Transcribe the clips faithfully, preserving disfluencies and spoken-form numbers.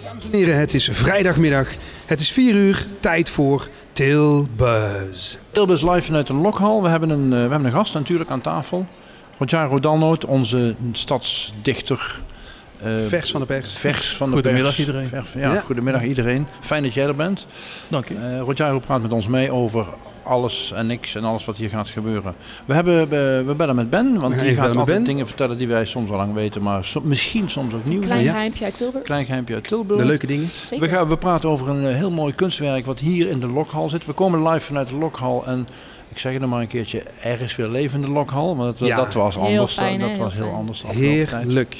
Dames en heren, het is vrijdagmiddag. Het is vier uur, tijd voor Tilbuzz. Tilbuzz live vanuit de Lokhal. We hebben een, uh, we hebben een gast natuurlijk aan tafel. Rogero Dalnoot, onze stadsdichter. Uh, vers van de pers. Vers van de goedemiddag pers. iedereen. Vers, ja, ja. Goedemiddag iedereen. Fijn dat jij er bent. Dank je. Uh, Rogero praat met ons mee over alles en niks en alles wat hier gaat gebeuren. We, hebben, we, we bellen met Ben, want die gaat altijd Ben. dingen vertellen die wij soms al lang weten, maar so, misschien soms ook nieuw. Klein geheimpje uit Tilburg. Klein geheimpje uit Tilburg. De leuke dingen. Zeker. We, gaan, we praten over een uh, heel mooi kunstwerk wat hier in de Lokhal zit. We komen live vanuit de Lokhal en ik zeg het nog maar een keertje, er is weer leven in de Lokhal, maar dat, ja. dat was anders. Fijn, dat heel was heel fijn. anders. Heerlijk.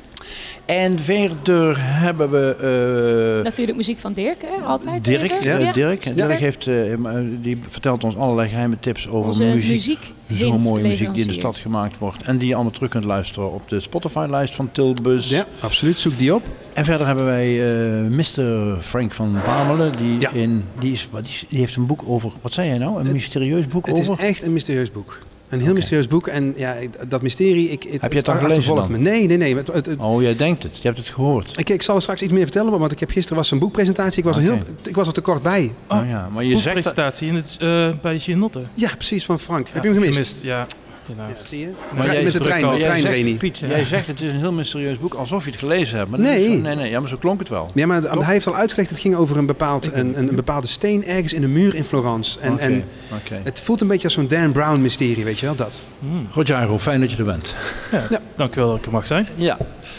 En verder hebben we... Uh, Natuurlijk muziek van Dirk, hè? Altijd. Dirk, ja. uh, Dirk. Ja. Dirk heeft, uh, die vertelt ons allerlei geheime tips over Onze muziek. muziek Zo'n mooie muziek die in de stad gemaakt wordt. En die je allemaal terug kunt luisteren op de Spotify-lijst van Tilbuzz. Ja, absoluut. Zoek die op. En verder hebben wij uh, mister Frank van Bamelen. Die, ja. in, die, is, die, die heeft een boek over... Wat zei jij nou? Een het, mysterieus boek het over? Het is echt een mysterieus boek. Een heel okay. mysterieus boek en ja, dat mysterie... Ik, het, Heb je het al gelezen dan? Me. Nee, nee, nee. Het, het, het, oh, jij denkt het. Je hebt het gehoord. Ik, ik zal straks iets meer vertellen, want ik heb gisteren was een boekpresentatie. Ik was, okay. er, heel, ik was er te kort bij. Oh, oh ja, maar je boekpresentatie in het, uh, bij Genotte. Ja, precies, van Frank. Ja, heb je hem gemist? gemist ja. Ja, zie je? Maar jij met de trein, de trein zegt, Reni. Piet, ja. jij zegt het is een heel mysterieus boek, alsof je het gelezen hebt. Maar nee. Zo, nee, nee, ja, maar zo klonk het wel. Ja, maar Toch? hij heeft al uitgelegd, het ging over een, bepaald, een, een, een bepaalde steen ergens in de muur in Florence. En, okay. en okay. het voelt een beetje als zo'n Dan Brown mysterie, weet je wel, dat. Mm. Rogero, fijn dat je er bent. Ja, ja. Dankjewel dat ik er mag zijn. Ja.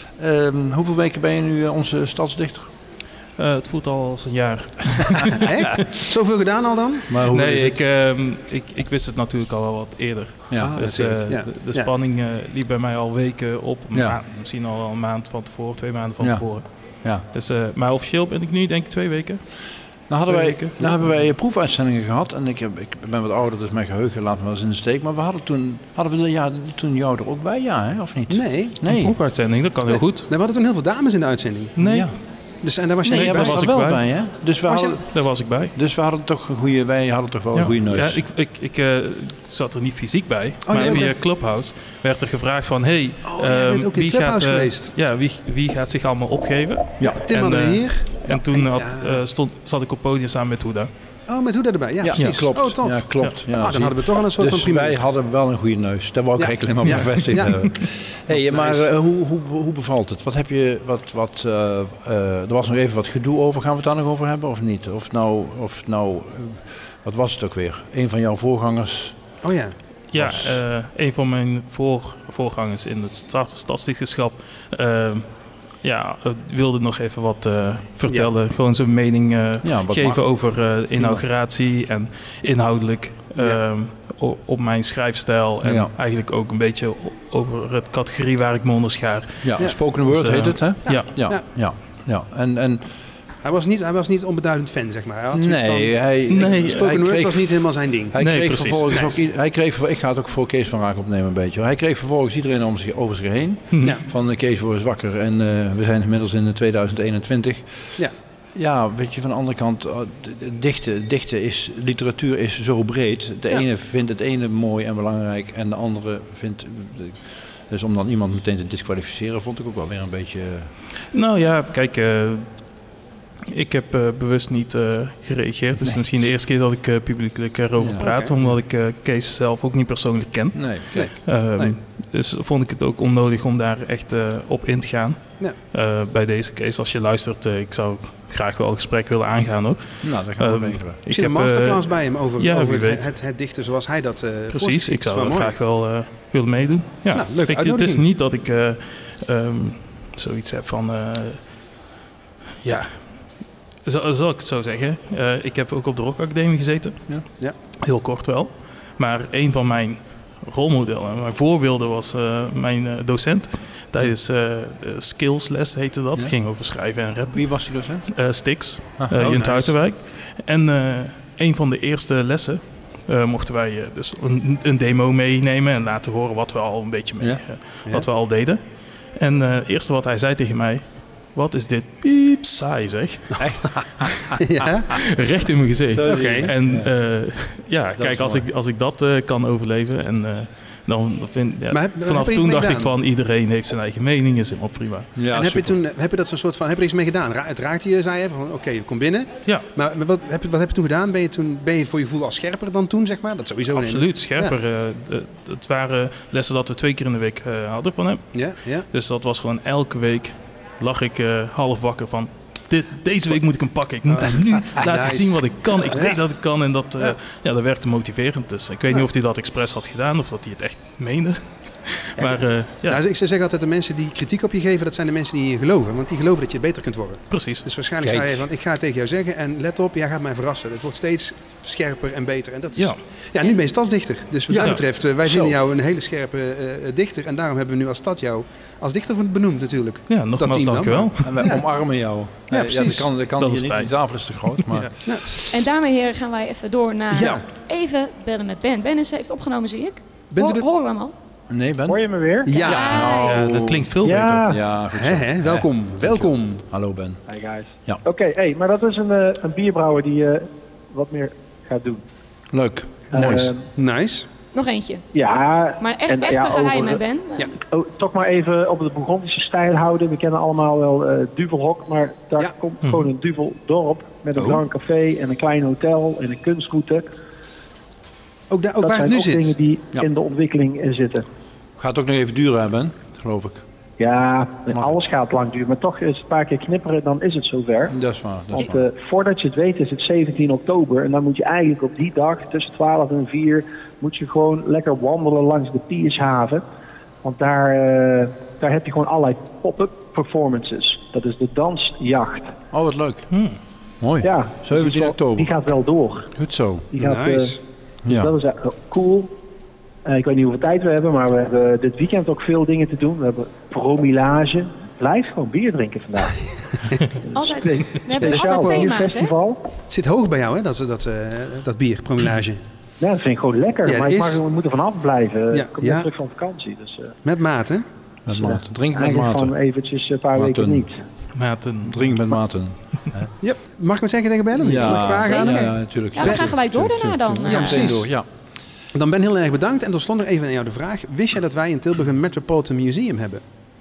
Um, hoeveel weken ben je nu uh, onze stadsdichter? Uh, het voelt al als een jaar. Echt? Zoveel gedaan al dan? Maar hoe nee, ik, uh, ik, ik wist het natuurlijk al wel wat eerder. Ja, ah, dus uh, ja. de, de spanning uh, liep bij mij al weken op. Ja. Ma- misschien al een maand van tevoren, twee maanden van ja. tevoren. Ja. Dus, uh, maar officieel ben ik nu denk ik twee weken. Nou, hadden wij, nou ja. hebben wij proefuitzendingen gehad en ik, heb, ik ben wat ouder, dus mijn geheugen laat me wel eens in de steek. Maar we hadden toen, hadden we ja, toen jou er ook bij, ja, hè, of niet? Nee. nee. Een proefuitzending, dat kan heel goed. Nee, we hadden toen heel veel dames in de uitzending. Nee. Ja. Dus, en daar was je nee, niet bij? Daar was ik ik wel bij, bij hè? Dus we hadden, daar was ik bij. Dus we hadden toch een goede, wij hadden toch wel ja. een goede neus. Ja, ik, ik, ik uh, zat er niet fysiek bij, oh, maar via Clubhouse werd er gevraagd van, hey, oh, um, wie, gaat, uh, ja, wie, wie gaat zich allemaal opgeven? Ja, Tim hadden we hier. En toen had, uh, stond, zat ik op podium samen met Hoeda. Oh, met Hoeda erbij? Ja, ja, precies. klopt. Oh, tof. Ja, klopt. Ja. Ja, ah, dan hadden we toch al een soort dus van prima. wij hadden wel een goede neus. Daar wou ik ja. eigenlijk helemaal ja. bevestigd ja. hebben. Hey, maar uh, hoe, hoe, hoe bevalt het? Wat heb je, wat, wat, uh, uh, er was nog even wat gedoe over. Gaan we het daar nog over hebben of niet? Of nou, of nou uh, wat was het ook weer? Een van jouw voorgangers? Oh ja. Ja, uh, een van mijn voor, voorgangers in het stadsdichterschap... Uh, Ja, ik wilde nog even wat uh, vertellen. Ja. Gewoon zijn mening uh, ja, geven mag. over uh, inauguratie ja. en inhoudelijk uh, ja. op mijn schrijfstijl. En ja. eigenlijk ook een beetje over het categorie waar ik me onderschaar. Ja, ja. Spoken word dus, uh, heet het, hè? Ja. Ja, ja. ja. ja. ja. En... en Hij was niet, hij was niet onbeduidend fan, zeg maar. Hij had nee, van, hij, nee, spoken word was niet helemaal zijn ding. Hij nee, kreeg precies. vervolgens nice. ook, hij kreeg, ik ga het ook voor Kees van Raak opnemen een beetje. Hij kreeg vervolgens iedereen om zich, over zich heen. Ja. Van uh, Kees wordt wakker en uh, we zijn inmiddels in tweeduizend eenentwintig. Ja. Ja, weet je, van de andere kant, dichten, dichten is, literatuur is zo breed. De ja. ene vindt het ene mooi en belangrijk en de andere vindt... Dus om dan iemand meteen te disqualificeren vond ik ook wel weer een beetje... Nou ja, kijk... Uh, Ik heb uh, bewust niet uh, gereageerd. Dus nee. misschien de eerste keer dat ik uh, publiekelijk erover ja, praat. Okay. Omdat ik uh, Kees zelf ook niet persoonlijk ken. Nee, kijk. Uh, nee. Dus vond ik het ook onnodig om daar echt uh, op in te gaan. Ja. Uh, bij deze Kees, als je luistert, uh, ik zou graag wel een gesprek willen aangaan ook. Nou, dat gaan we uh, regelen. Ik heb een masterclass uh, bij hem over, ja, over het, het, het dichten zoals hij dat uh, precies, ik zou wel graag wel uh, willen meedoen. Ja. Nou, leuk, ik, het is niet dat ik uh, um, zoiets heb van... Uh, ja... Zal, zal ik het zo zeggen? Uh, ik heb ook op de Rock Academie gezeten. Ja. Ja. Heel kort wel. Maar een van mijn rolmodellen, mijn voorbeelden was uh, mijn uh, docent. Tijdens uh, skillsles heette dat. Ja. Ging over schrijven en rappen. Wie was die docent? Uh, Stix, ah, uh, oh, Junt nice. Uiterwijk. En uh, een van de eerste lessen uh, mochten wij uh, dus een, een demo meenemen en laten horen wat we al een beetje mee, ja. uh, wat ja. we al deden. En uh, het eerste wat hij zei tegen mij: wat is dit piep saai, zeg. Ja? Recht in mijn gezicht. Okay. En uh, ja, dat kijk, als ik, als ik dat uh, kan overleven en uh, Dan, dan vind, ja, heb, vanaf toen dacht ik van iedereen heeft zijn eigen mening, is helemaal prima. Ja, en heb je, toen, heb je dat zo'n soort van, heb je er iets mee gedaan? Ra het raakte je, zei je, van oké, okay, je komt binnen. Ja. Maar wat heb, je, wat heb je toen gedaan? Ben je, toen, ben je voor je gevoel al scherper dan toen, zeg maar? Dat sowieso. Absoluut, scherper. Ja. Uh, het waren lessen dat we twee keer in de week uh, hadden van hem. Ja, ja. Dus dat was gewoon elke week lag ik uh, half wakker van... Dit, deze week moet ik hem pakken. Ik moet hem nu laten nice. zien wat ik kan. Ik weet dat ik kan en dat, uh, ja. Ja, dat werkte motiverend. Dus ik weet ja. niet of hij dat expres had gedaan of dat hij het echt meende. Ja, maar, uh, ja. Nou, ik zeg altijd, de mensen die kritiek op je geven, dat zijn de mensen die in je geloven. Want die geloven dat je beter kunt worden. Precies. Dus waarschijnlijk Kijk. zei je van, ik ga het tegen jou zeggen en let op, jij gaat mij verrassen. Het wordt steeds scherper en beter. En dat is, ja. ja, nu ben je stadsdichter. Dus wat ja. dat betreft, uh, wij vinden jou een hele scherpe uh, dichter. En daarom hebben we nu als stad jou als dichter benoemd natuurlijk. Ja, nogmaals dank u wel. En wij ja. omarmen jou. Ja, uh, precies. Ja, dat kan, dat kan hier niet, die tafel is te groot. Maar... Ja. Ja. En daarmee heren gaan wij even door naar ja. even bellen met Ben. Ben is, heeft opgenomen, zie ik. Hoor, de... Horen we hem al? Nee, Ben. Hoor je me weer? Ja. ja. ja dat klinkt veel ja. beter. Ja, goed he, he, welkom, he. welkom. Hallo Ben. Hi guys. Ja. Oké, okay, hey, maar dat is een, uh, een bierbrouwer die uh, wat meer gaat doen. Leuk. Uh, nice. nice. Nog eentje. Ja. Maar echt, en, echt ja, een geheim, hè, Ben? Ja. Oh, toch maar even op de Bourgondische stijl houden. We kennen allemaal wel uh, Duvelhok, maar daar ja. komt hm. gewoon een Duveldorp met een oh. Grand Café en een klein hotel en een kunstroute. Ook, daar, ook dat waar zijn het nu ook zit. dingen die ja. in de ontwikkeling uh, zitten. Gaat ook nog even duren, hè, Ben? Geloof ik. Ja, alles gaat lang duren. Maar toch is het een paar keer knipperen, dan is het zover. Dat is waar. Dat is Want uh, voordat je het weet is het zeventien oktober. En dan moet je eigenlijk op die dag tussen twaalf en vier... moet je gewoon lekker wandelen langs de Piershaven. Want daar, uh, daar heb je gewoon allerlei pop-up performances. Dat is de dansjacht. Oh, wat leuk. Hmm. Mooi. Ja, zeventien oktober. Die gaat wel door. Goed zo. Die gaat, nice. Uh, ja. Dat is uh, cool. Uh, ik weet niet hoeveel tijd we hebben, maar we hebben dit weekend ook veel dingen te doen. We hebben promillage. Blijf gewoon bier drinken vandaag. Altijd. We hebben altijd thema's, festival. Hè? Het zit hoog bij jou, hè, dat, dat, uh, dat bier, promillage. Ja, dat vind ik gewoon lekker. Ja, maar ik mag, we moeten vanaf blijven. Ja, ik kom ja. terug van vakantie. Dus, uh, met mate. Met mate. Drink met mate. mate. Van eventjes een paar maten. weken niet. Maten. Drink met maten. Yep. Mag ik wat zeggen tegen Ben? Ja, ja, ja, ja, natuurlijk. Ja, we gaan gelijk door daarna dan. Ja, precies. Door, ja. Dan Ben, heel erg bedankt. En tot slot nog even aan jou de vraag. Wist jij dat wij in Tilburg een Metropolitan Museum hebben?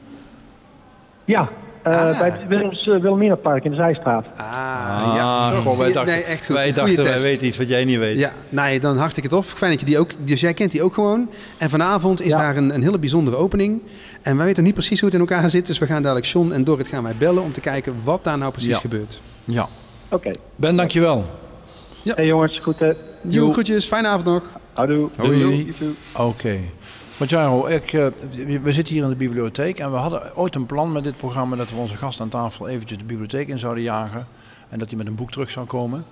Ja. Uh, ah. Bij het Willems, uh, Wilhelminapark in de Zijstraat. Ah, ah ja. Goh, wij dachten, nee, echt goed. wij, dachten wij weten iets wat jij niet weet. Ja, nee, dan hartstikke tof. Fijn dat je die ook... Dus jij kent die ook gewoon. En vanavond is ja. daar een, een hele bijzondere opening. En wij weten niet precies hoe het in elkaar zit. Dus we gaan dadelijk John en Dorrit gaan wij bellen om te kijken wat daar nou precies ja. gebeurt. Ja. Oké. Okay. Ben, dankjewel. Ja. Hey jongens, goed hè. Jo, groetjes. Fijne avond nog. Houdoe. Hoi. Oké. Okay. Want Jairo, ik, uh, we zitten hier in de bibliotheek en we hadden ooit een plan met dit programma dat we onze gast aan tafel eventjes de bibliotheek in zouden jagen en dat hij met een boek terug zou komen.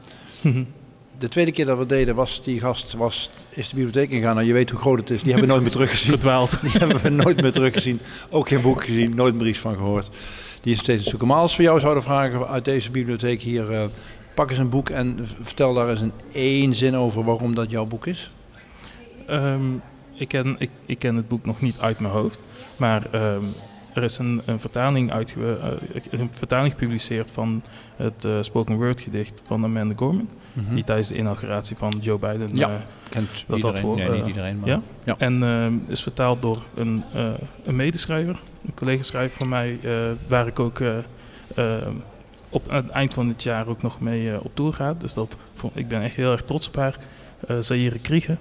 De tweede keer dat we deden was die gast was, is de bibliotheek ingegaan. Nou, je weet hoe groot het is. Die hebben we nooit meer teruggezien. Verdwaald. Die hebben we nooit meer teruggezien. Ook geen boek gezien, nooit meer iets van gehoord. Die is steeds aan het zoeken. Maar als we jou zouden vragen uit deze bibliotheek hier, uh, pak eens een boek en vertel daar eens in één zin over waarom dat jouw boek is. Um, ik, ken, ik, ik ken het boek nog niet uit mijn hoofd, maar um, er is een, een, vertaling uitge, uh, een vertaling gepubliceerd van het uh, spoken word gedicht van Amanda Gorman. Mm-hmm. Die tijdens de inauguratie van Joe Biden... Ja, uh, kent dat iedereen. Dat voor, nee, uh, niet iedereen. Maar ja? Ja. En uh, is vertaald door een, uh, een medeschrijver, een collega-schrijver van mij, uh, waar ik ook uh, uh, op het eind van dit jaar ook nog mee uh, op tour ga. Dus dat, ik ben echt heel erg trots op haar. Uh, Zaire Kriege.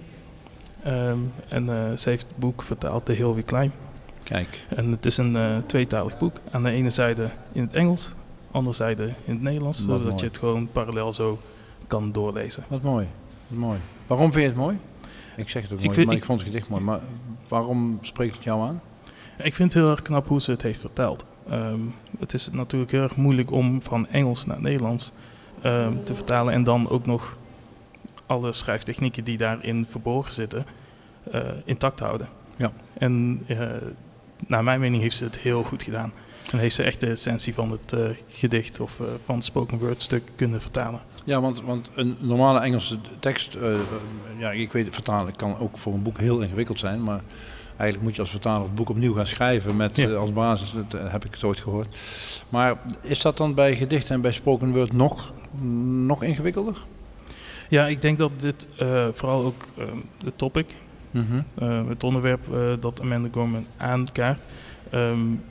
Um, en uh, ze heeft het boek vertaald, De Heel Weer Klein. Kijk. En het is een uh, tweetalig boek. Aan de ene zijde in het Engels, andere zijde in het Nederlands. Wat zodat mooi. Je het gewoon parallel zo kan doorlezen. Wat mooi. Wat mooi. Waarom vind je het mooi? Ik zeg het ook ik mooi, vind, maar ik, ik vond het gedicht mooi. Maar waarom spreekt het jou aan? Ik vind het heel erg knap hoe ze het heeft vertaald. Um, het is natuurlijk heel erg moeilijk om van Engels naar Nederlands um, te vertalen. En dan ook nog alle schrijftechnieken die daarin verborgen zitten, uh, intact houden. Ja. En uh, naar mijn mening heeft ze het heel goed gedaan. En heeft ze echt de essentie van het uh, gedicht of uh, van het spoken word stuk kunnen vertalen. Ja, want, want een normale Engelse tekst, uh, uh, ja, ik weet, vertalen kan ook voor een boek heel ingewikkeld zijn, maar eigenlijk moet je als vertaler het boek opnieuw gaan schrijven met ja. uh, als basis, dat uh, heb ik het ooit gehoord. Maar is dat dan bij gedichten en bij spoken word nog, nog ingewikkelder? Ja, ik denk dat dit uh, vooral ook uh, de topic Mm-hmm. Uh, het onderwerp uh, dat Amanda Gorman aankaart. Um,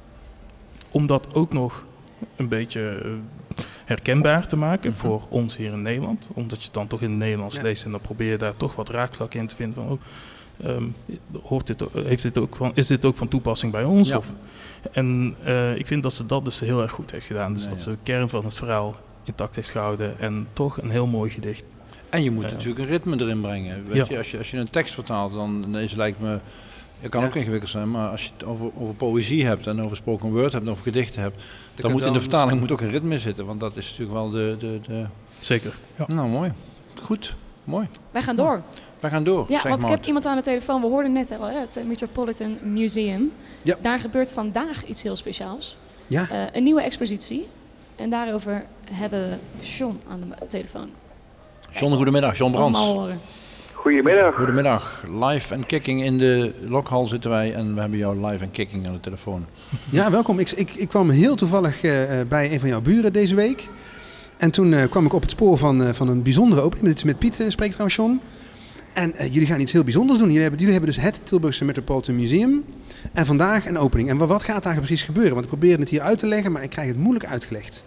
om dat ook nog een beetje uh, herkenbaar te maken mm-hmm. voor ons hier in Nederland. Omdat je het dan toch in het Nederlands ja. leest en dan probeer je daar toch wat raakvlakken in te vinden van... Oh, Um, hoort dit, heeft dit ook van, is dit ook van toepassing bij ons? Ja. Of, en uh, ik vind dat ze dat dus heel erg goed heeft gedaan. Dus nee, dat ja. ze de kern van het verhaal intact heeft gehouden en toch een heel mooi gedicht. En je moet uh, natuurlijk een ritme erin brengen. Weet ja. je, als je, als je een tekst vertaalt, dan is het lijkt me... Het kan ja. ook ingewikkeld zijn, maar als je het over, over poëzie hebt en over spoken word hebt en over gedichten hebt, de dan moet in de vertaling moet ook een ritme zitten, want dat is natuurlijk wel de... de, de... Zeker. Ja. Nou, mooi. Goed. Mooi. Wij gaan door. We gaan door. Ja, zeg want maar. ik heb iemand aan de telefoon. We hoorden net al, hè, het Metropolitan Museum. Ja. Daar gebeurt vandaag iets heel speciaals. Ja. Uh, een nieuwe expositie. En daarover hebben we John aan de telefoon. John, goedemiddag. John Brands. Goedemiddag. Goedemiddag. Live en kicking in de lokhal zitten wij en we hebben jou live en kicking aan de telefoon. Ja, welkom. Ik, ik, ik kwam heel toevallig uh, bij een van jouw buren deze week. En toen uh, kwam ik op het spoor van, uh, van een bijzondere opening. Dit is met Piet, uh, spreekt trouwens John. En uh, jullie gaan iets heel bijzonders doen. Jullie hebben, jullie hebben dus het Tilburgse Metropolitan Museum. En vandaag een opening. En wat gaat daar precies gebeuren? Want ik probeer het hier uit te leggen, maar ik krijg het moeilijk uitgelegd.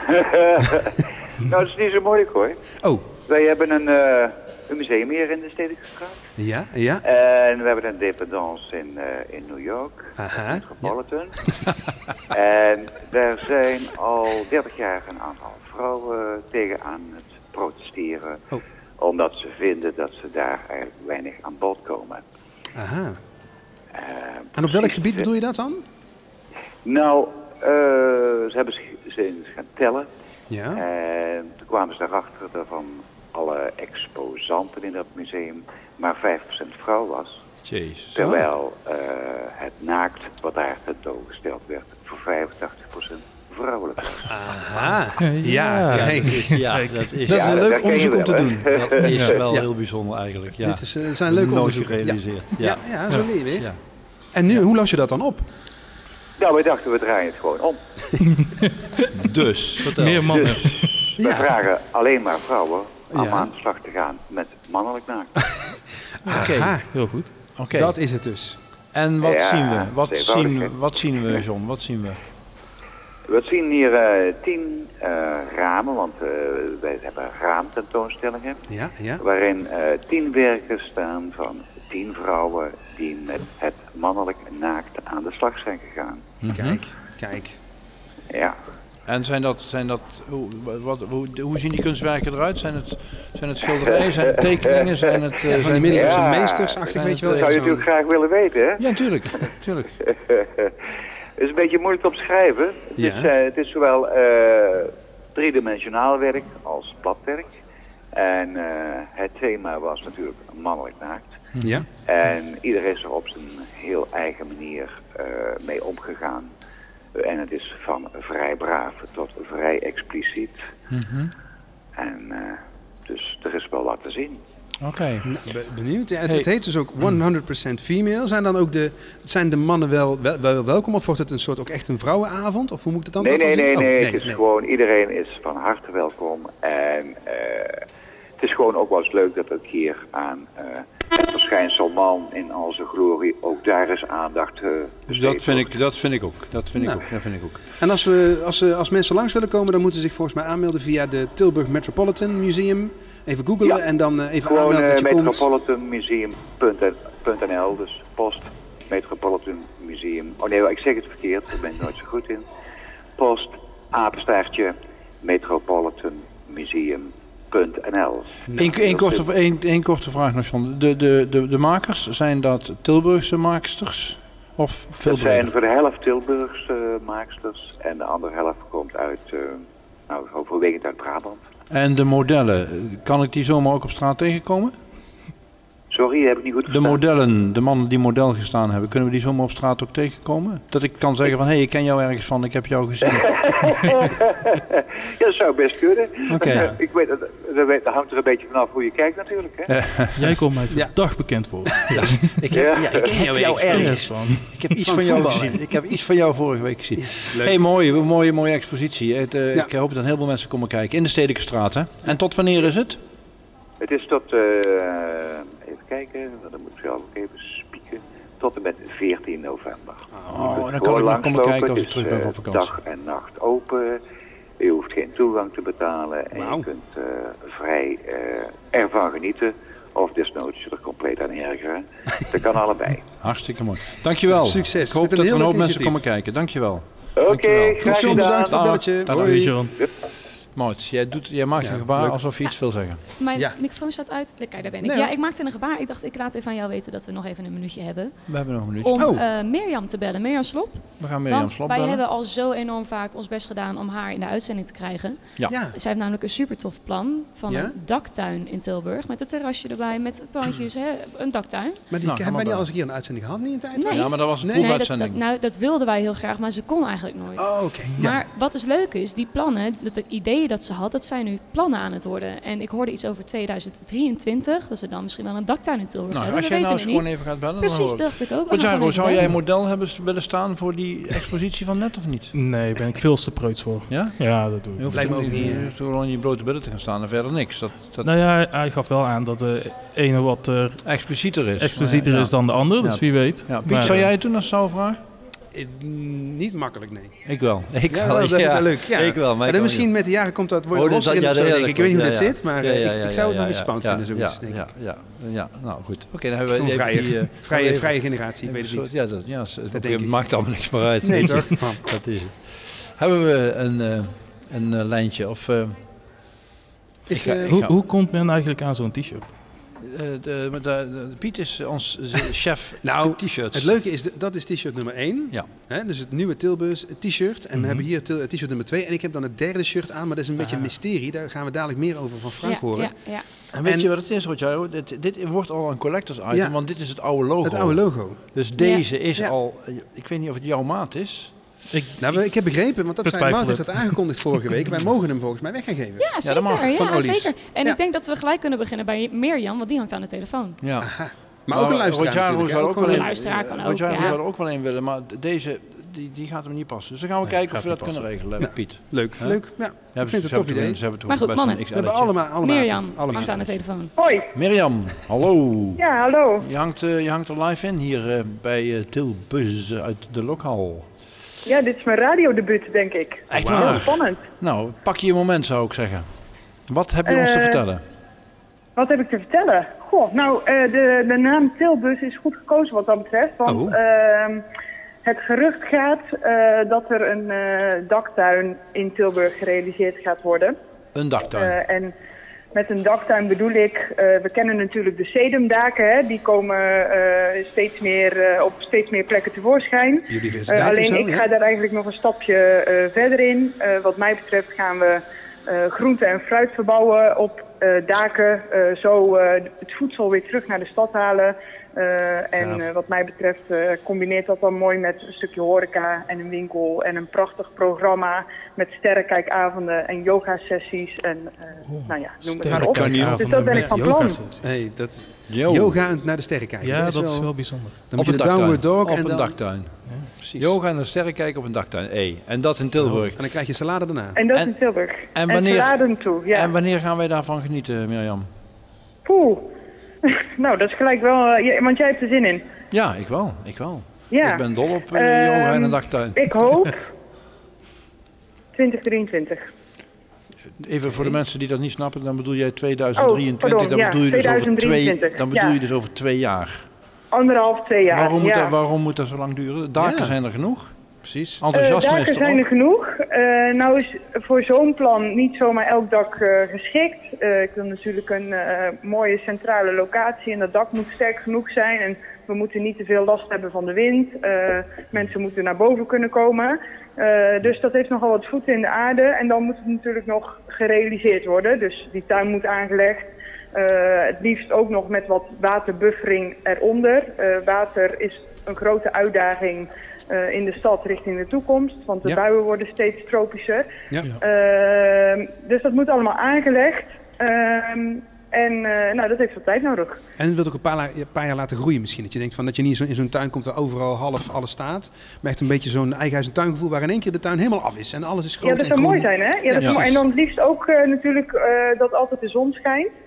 Nou, dat is niet zo moeilijk hoor. Oh. Wij hebben een, uh, een museum hier in de Stedelijke Straat. Ja, ja. En we hebben een dependance in, uh, in New York. Aha. Metropolitan. Ja. En daar zijn al dertig jaar een aantal vrouwen tegenaan het protesteren. Oh. Omdat ze vinden dat ze daar eigenlijk weinig aan bod komen. Aha. Uh, en op welk gebied bedoel je dat dan? Nou, uh, ze hebben ze eens gaan tellen. Ja. En toen kwamen ze erachter dat van alle exposanten in dat museum maar vijf procent vrouw was. Jezus. Terwijl uh, het naakt wat daar tentoongesteld werd voor vijfentachtig procent vrouwelijk was. Aha. Ja, kijk. Ja, dat is, dat is een ja, leuk onderzoek om te doen. Dat is wel ja. heel bijzonder eigenlijk. Ja. Dit is, uh, zijn leuke onderzoeken. Gerealiseerd. Ja, ja. ja, ja zo leer je weer. Ja. En nu, ja. hoe los je dat dan op? Nou, wij dachten we draaien het gewoon om. Dus, vertel. Meer mannen. Dus, we ja. vragen alleen maar vrouwen om ja. aan de slag te gaan met mannelijk naakt. Oké, okay. heel goed. Okay. Dat is het dus. En wat ja, zien we? Wat zien we, wat zien we, John? Wat zien we? We zien hier uh, tien uh, ramen, want uh, wij hebben raamtentoonstellingen. Ja, ja. Waarin uh, tien werken staan van tien vrouwen die met het mannelijk naakt aan de slag zijn gegaan. Mm-hmm. Kijk, kijk. Ja. En zijn dat, zijn dat hoe, wat, hoe, hoe zien die kunstwerken eruit? Zijn het, zijn het schilderijen, zijn het tekeningen, zijn het... Uh, ja, van die middeleeuwse ja, meestersachtig, weet je wel? Dat zou je natuurlijk graag willen weten, hè? Ja, tuurlijk. tuurlijk. Het is een beetje moeilijk te omschrijven. Het, ja. is, uh, het is zowel uh, driedimensionaal werk als platwerk. En uh, het thema was natuurlijk mannelijk naakt. Ja. En iedereen is er op zijn heel eigen manier uh, mee omgegaan. Uh, en het is van vrij braaf tot vrij expliciet. Mm-hmm. En uh, dus er is wel wat te zien. Oké, okay. Be- benieuwd. Ja, het, hey. het heet dus ook honderd procent female. Zijn dan ook de, zijn de mannen wel, wel, wel welkom of wordt het een soort ook echt een vrouwenavond? Of hoe moet het dan? Nee, dat nee, nee, oh, nee, nee. Het is nee. gewoon, iedereen is van harte welkom. En uh, het is gewoon ook wel eens leuk dat ook hier aan uh, het verschijnsel man in al zijn glorie ook daar is aandacht uh, dus dat vind ik, dat vind ik ook. Dat vind nou. ik ook. Dat vind ik ook. En als, we, als, we, als mensen langs willen komen, dan moeten ze zich volgens mij aanmelden via de Tilburg Metropolitan Museum. Even googlen ja. en dan uh, even gewoon, aanmelden dat je uh, komt. metropolitan museum punt n l, dus post Metropolitan Museum. Oh nee, ik zeg het verkeerd, daar ben ik nooit zo goed in. Post, apenstaartje, Metropolitan Museum punt n l. Eén korte, een, een korte vraag nog, John. De, de, de, de makers, zijn dat Tilburgse maaksters? Of veel dat zijn voor de helft Tilburgse maaksters en de andere helft komt uit, uh, nou, overwegend uit Brabant. En de modellen, kan ik die zomaar ook op straat tegenkomen? Sorry, heb ik niet goed verstaan. De modellen, de mannen die model gestaan hebben, kunnen we die zomaar op straat ook tegenkomen? Dat ik kan zeggen van, hé, hey, ik ken jou ergens van, ik heb jou gezien. Ja, dat zou best kunnen. Okay. Ik weet, dat, dat hangt er een beetje vanaf hoe je kijkt natuurlijk. Hè? Jij komt mij verdacht ja. bekend voor. Ja. Ik heb, ja. Ja, ik heb jou ergens van. Ik heb iets van, van jou gezien. Ik heb iets van jou vorige week gezien. Hé, hey, mooie, mooie, mooie expositie. Het, uh, ja. Ik hoop dat heel veel mensen komen kijken in de Stedelijke Straat. Hè? En tot wanneer is het? Het is tot, uh, even kijken, dan moet ik zelf ook even spieken, tot en met veertien november. Oh, dan kan ik nog komen kijken als ik terug ben van vakantie. Dag en nacht open, je hoeft geen toegang te betalen en wow. je kunt uh, vrij uh, ervan genieten. Of desnoods je er compleet aan ergeren. Dat kan allebei. Hartstikke mooi. Dankjewel. Succes. Ik hoop dat er een hoop mensen komen kijken. Dankjewel. Oké, okay, graag gedaan. Bedankt voor het belletje. Hoi. Maud, jij, doet, jij maakt ja, een gebaar leuk. alsof je iets ja. wil zeggen. Mijn ja. microfoon staat uit. Kijk, daar ben ik. Nee, ja, ik maakte een gebaar. Ik dacht, ik laat even aan jou weten dat we nog even een minuutje hebben. We hebben nog een minuutje. Om oh. uh, Mirjam te bellen. Mirjam Slop. We gaan Mirjam Slop wij bellen. hebben al zo enorm vaak ons best gedaan om haar in de uitzending te krijgen. Ja. Ja. Zij heeft namelijk een super tof plan van ja? een daktuin in Tilburg. Met een terrasje erbij, met plantjes, hè, een daktuin. Maar die nou, hebben wij niet al eens een keer een uitzending gehad, niet in tijd? Nee. Ja, maar dat was een nee. proefuitzending. Nee, dat, dat, nou, dat wilden wij heel graag, maar ze kon eigenlijk nooit. Oh, oké. Okay. Ja. Maar wat dus leuk is, die plannen, dat de ideeën dat ze had, dat zijn nu plannen aan het worden. En ik hoorde iets over tweeduizend drieëntwintig, dat ze dan misschien wel een daktuin in Tilburg nou, hebben. Als jij nou eens gewoon even gaat bellen. Precies, dat dacht ik ook. Rogero, zou jij een model hebben willen staan voor die expositie van net of niet? Nee, ben ik veel te preuts voor. Ja? Ja, dat doe ik. Je hoeft ook niet gewoon in je blote billen te gaan staan en verder niks. Dat, dat nou ja, hij gaf wel aan dat de ene wat uh, explicieter is. Explicieter ja. is dan de andere, dus ja. wie weet. Ja. Piet, maar, zou jij het doen als zouwvraag? Uh, niet makkelijk, nee. Ik wel. Ik ja, wel. Dat is ja. wel leuk. Ja. Ik wel. Maar ja, misschien met de jaren komt dat worden oh, losser in ja, of zo, denk ik. Ik weet niet hoe dat zit, maar ja, ja, ja, ik, ik zou het nog iets spannend vinden, zoiets, denk ik. Ja, ja, nou goed. Oké, okay, dan hebben we een vrije, die, uh, vrije, even, vrije generatie, ik weet het niet. Ja, dat, ja, dat, dat maakt allemaal niks meer uit. Nee, toch? Dat is het. Hebben we een, uh, een uh, lijntje of... Uh, is, uh, hoe, hoe komt men eigenlijk aan zo'n t-shirt? Uh, de, de, de, de, Piet is ons chef nou, t-shirts. Het leuke is, de, dat is t-shirt nummer één. Ja. Hè, dus het nieuwe Tilburg t-shirt. En mm-hmm. we hebben hier t-shirt nummer twee. En ik heb dan het derde shirt aan, maar dat is een beetje ah. een mysterie. Daar gaan we dadelijk meer over van Frank ja, horen. Ja, ja. En weet en, je wat het is, Rogero? Dit, dit wordt al een collectors item, ja. want dit is het oude logo. Het oude logo. Dus deze ja. is ja. al... Ik weet niet of het jouw maat is. Ik, nou, ik heb begrepen, want dat zijn Maat heeft dat aangekondigd vorige week. Wij mogen hem volgens mij weg gaan geven. Ja, zeker. Ja, ja, zeker. En ja. ik denk dat we gelijk kunnen beginnen bij Mirjam, want die hangt aan de telefoon. Ja. Aha. Maar ook een luisteraar natuurlijk. Zou ook wel een luisteraar kan ook. Rogero ja. zou er ook wel een willen, maar deze die, die gaat hem niet passen. Dus dan gaan we nee, kijken of we dat kunnen regelen met ja. Piet. Leuk, huh? leuk. Ja, ja, ik vind het een tof idee. Ze maar goed, mannen. We hebben allemaal, allemaal Mirjam hangt aan de telefoon. Hoi. Mirjam, hallo. Ja, hallo. Je hangt, uh, je hangt er live in hier uh, bij uh, Tilbuzz uit de Lokhal. Ja, dit is mijn radiodebuut, denk ik. Echt wow. Heel spannend. Nou, pak je je moment, zou ik zeggen. Wat heb je uh, ons te vertellen? Wat heb ik te vertellen? Goh, nou, uh, de, de naam Tilbuzz is goed gekozen wat dat betreft. Want oh. uh, het gerucht gaat uh, dat er een uh, daktuin in Tilburg gerealiseerd gaat worden. Een daktuin? Uh, en met een daktuin bedoel ik, uh, we kennen natuurlijk de sedumdaken, hè, die komen uh, steeds meer, uh, op steeds meer plekken tevoorschijn. Uh, alleen zo, ik ja? ga daar eigenlijk nog een stapje uh, verder in. Uh, wat mij betreft gaan we uh, groente en fruit verbouwen op uh, daken, uh, zo uh, het voedsel weer terug naar de stad halen. Uh, en uh, wat mij betreft uh, combineert dat dan mooi met een stukje horeca en een winkel en een prachtig programma met sterrenkijkavonden en yoga-sessies en uh, oh, nou ja, noem het maar op. Dus dat ben ik van plan. Hey, dat Yo. Yoga naar de sterrenkijken. Ja, dat is, dat wel, is wel bijzonder. Dan op moet je de downward dog op en een dan... daktuin. Ja, precies. Yoga en een sterrenkijken op een daktuin. Hey. En dat in Tilburg. Oh. En dan krijg je salade daarna. En dat en, in Tilburg. En, wanneer, en salade toe, ja. En wanneer gaan wij daarvan genieten, Mirjam? Poeh. Nou, dat is gelijk wel... Uh, want jij hebt er zin in. Ja, ik wel. Ik wel. Ja. Ik ben dol op uh, uh, yoga en een daktuin. Ik hoop... twintig drieëntwintig. Even voor de mensen die dat niet snappen, dan bedoel jij tweeduizend drieëntwintig, oh, pardon, dan, ja, bedoel je dus over twee, dan bedoel ja. je dus over twee jaar. Anderhalf, twee jaar, waarom moet, ja. dat, waarom moet dat zo lang duren? Daken ja. zijn er genoeg. Precies. Enthousiasme uh, daken is er zijn ook. er genoeg. Uh, nou is voor zo'n plan niet zomaar elk dak uh, geschikt. Uh, ik wil natuurlijk een uh, mooie centrale locatie en dat dak moet sterk genoeg zijn. En we moeten niet te veel last hebben van de wind. Uh, mensen moeten naar boven kunnen komen. Uh, dus dat heeft nogal wat voeten in de aarde. En dan moet het natuurlijk nog gerealiseerd worden. Dus die tuin moet aangelegd. Uh, het liefst ook nog met wat waterbuffering eronder. Uh, water is een grote uitdaging uh, in de stad richting de toekomst. Want de ja. buien worden steeds tropischer. Ja. Uh, dus dat moet allemaal aangelegd. Uh, En uh, nou, dat heeft wat tijd nodig. En je wilt ook een paar, een paar jaar laten groeien misschien. Dat je denkt van dat je niet zo in zo'n tuin komt waar overal half alles staat. Maar echt een beetje zo'n eigen huis- en tuingevoel waar in één keer de tuin helemaal af is. En alles is groot en groen. Ja, dat zou mooi zijn, hè? Ja, dat ja, is mooi. En dan het liefst ook uh, natuurlijk uh, dat altijd de zon schijnt. Ja.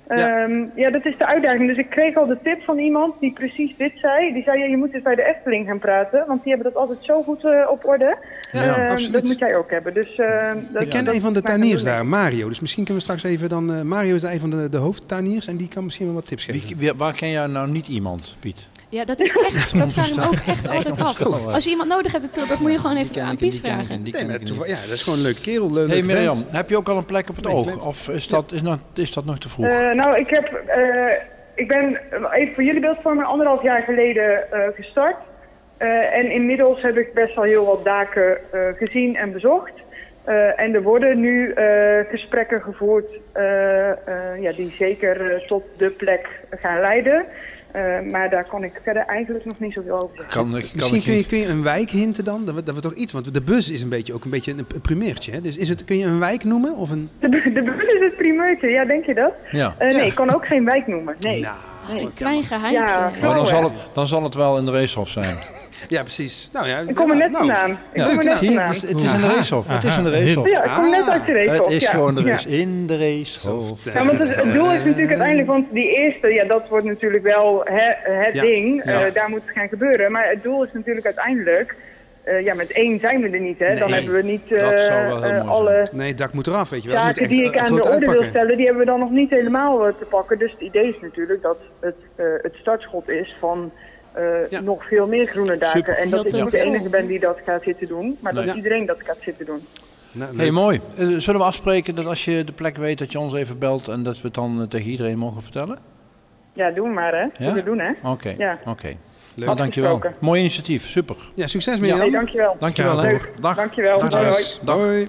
Ja. Um, ja, dat is de uitdaging. Dus ik kreeg al de tip van iemand die precies dit zei. Die zei, ja, je moet eens bij de Efteling gaan praten, want die hebben dat altijd zo goed uh, op orde. Ja, uh, dat moet jij ook hebben. Dus, uh, dat, ik ken dat een van de tuiniers daar, Mario. Dus misschien kunnen we straks even dan... Uh, Mario is een van de, de hoofdtuiniers en die kan misschien wel wat tips geven. Wie, waar ken jij nou niet iemand, Piet? Ja, dat is echt, dat vraag ik me ook echt altijd af. Als je iemand nodig hebt in Tilburg, moet je gewoon even aan Piet vragen. Nee, ja, dat is gewoon een leuke kerel. Leuk hey Mirjam, heb je ook al een plek op het nee, oog? Of is dat, is, nog, is dat nog te vroeg? Uh, nou, ik heb, uh, ik ben even voor jullie beeldvorming anderhalf jaar geleden uh, gestart. Uh, en inmiddels heb ik best wel heel wat daken uh, gezien en bezocht. Uh, en er worden nu uh, gesprekken gevoerd uh, uh, ja, die zeker uh, tot de plek gaan leiden. Uh, maar daar kon ik verder eigenlijk nog niet zoveel over zeggen. Kan, kan Misschien kun je, kun je een wijk hinten dan? Dat we, dat we toch iets, want de bus is een beetje, ook een beetje een primeurtje. Hè? Dus is het, kun je een wijk noemen? Of een... de, de bus is het primeurtje, ja, denk je dat? Ja. Uh, nee, ja. ik kan ook geen wijk noemen. Nee. Nou, nee, een klein geheimje. Ja, maar dan zal, het, dan zal het wel in de Racehof zijn. Ja, precies. Nou, ja, ik kom er net nou, vandaan. Ik ja, kom er net vandaan. Het is, het is in de Racehof. Het is in de Racehof. Ja, ik kom net uit de Racehof. Het is ja. gewoon de ja. race. In de Racehof. Ja, want het, het doel is natuurlijk uiteindelijk, want die eerste, ja, dat wordt natuurlijk wel he, het ja. ding. Ja. Uh, daar moet het gaan gebeuren. Maar het doel is natuurlijk uiteindelijk, uh, ja, met één zijn we er niet, hè. Nee, dan hebben we niet uh, uh, alle zijn. Nee, het dak moet eraf, weet je wel. zaken die ik aan de orde wil stellen, die hebben we dan nog niet helemaal uh, te pakken. Dus het idee is natuurlijk dat het, uh, het startschot is van... Uh, ja. nog veel meer groene daken. Super. En dat ik niet de enige ben die dat gaat zitten doen, maar nee. dat ja. iedereen dat gaat zitten doen. Nou, hey, mooi. Uh, zullen we afspreken dat als je de plek weet, dat je ons even belt en dat we het dan uh, tegen iedereen mogen vertellen? Ja, doen maar hè. Ja? We doen hè. Oké, okay. ja. oké. Okay. Nou, dankjewel. Mooi initiatief, super. Ja, succes met je. Ja. Hey, dankjewel. Dankjewel. Hè. Dag. Dankjewel. Dag. Dag. Dag. Hoi.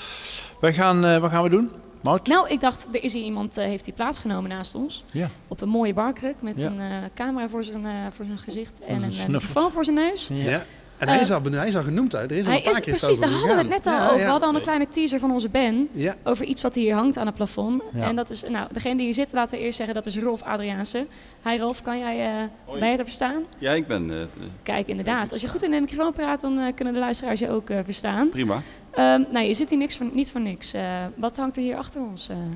We gaan, uh, wat gaan we doen? Mout? Nou, ik dacht, er is hier iemand uh, heeft die plaatsgenomen naast ons. Ja. Op een mooie barkruk met ja. een uh, camera voor zijn, uh, voor zijn gezicht en een, een microfoon voor zijn neus. Ja. Ja. En hij, uh, is al, hij is al genoemd, hè? Er is al hij een paar is, keer precies, daar hadden we het net al ja, over. Ja, we hadden al nee. een kleine teaser van onze Ben ja. over iets wat hier hangt aan het plafond. Ja. En dat is, nou, degene die hier zit, laten we eerst zeggen, dat is Rolf Adriaanse. Hi Rolf, kan jij uh, mij te verstaan? Ja, ik ben... Uh, Kijk, inderdaad. Als je goed in de microfoon praat, dan uh, kunnen de luisteraars je ook uh, verstaan. Prima. Um, nou, je zit hier niks voor, niet voor niks. Uh, wat hangt er hier achter ons? Uh?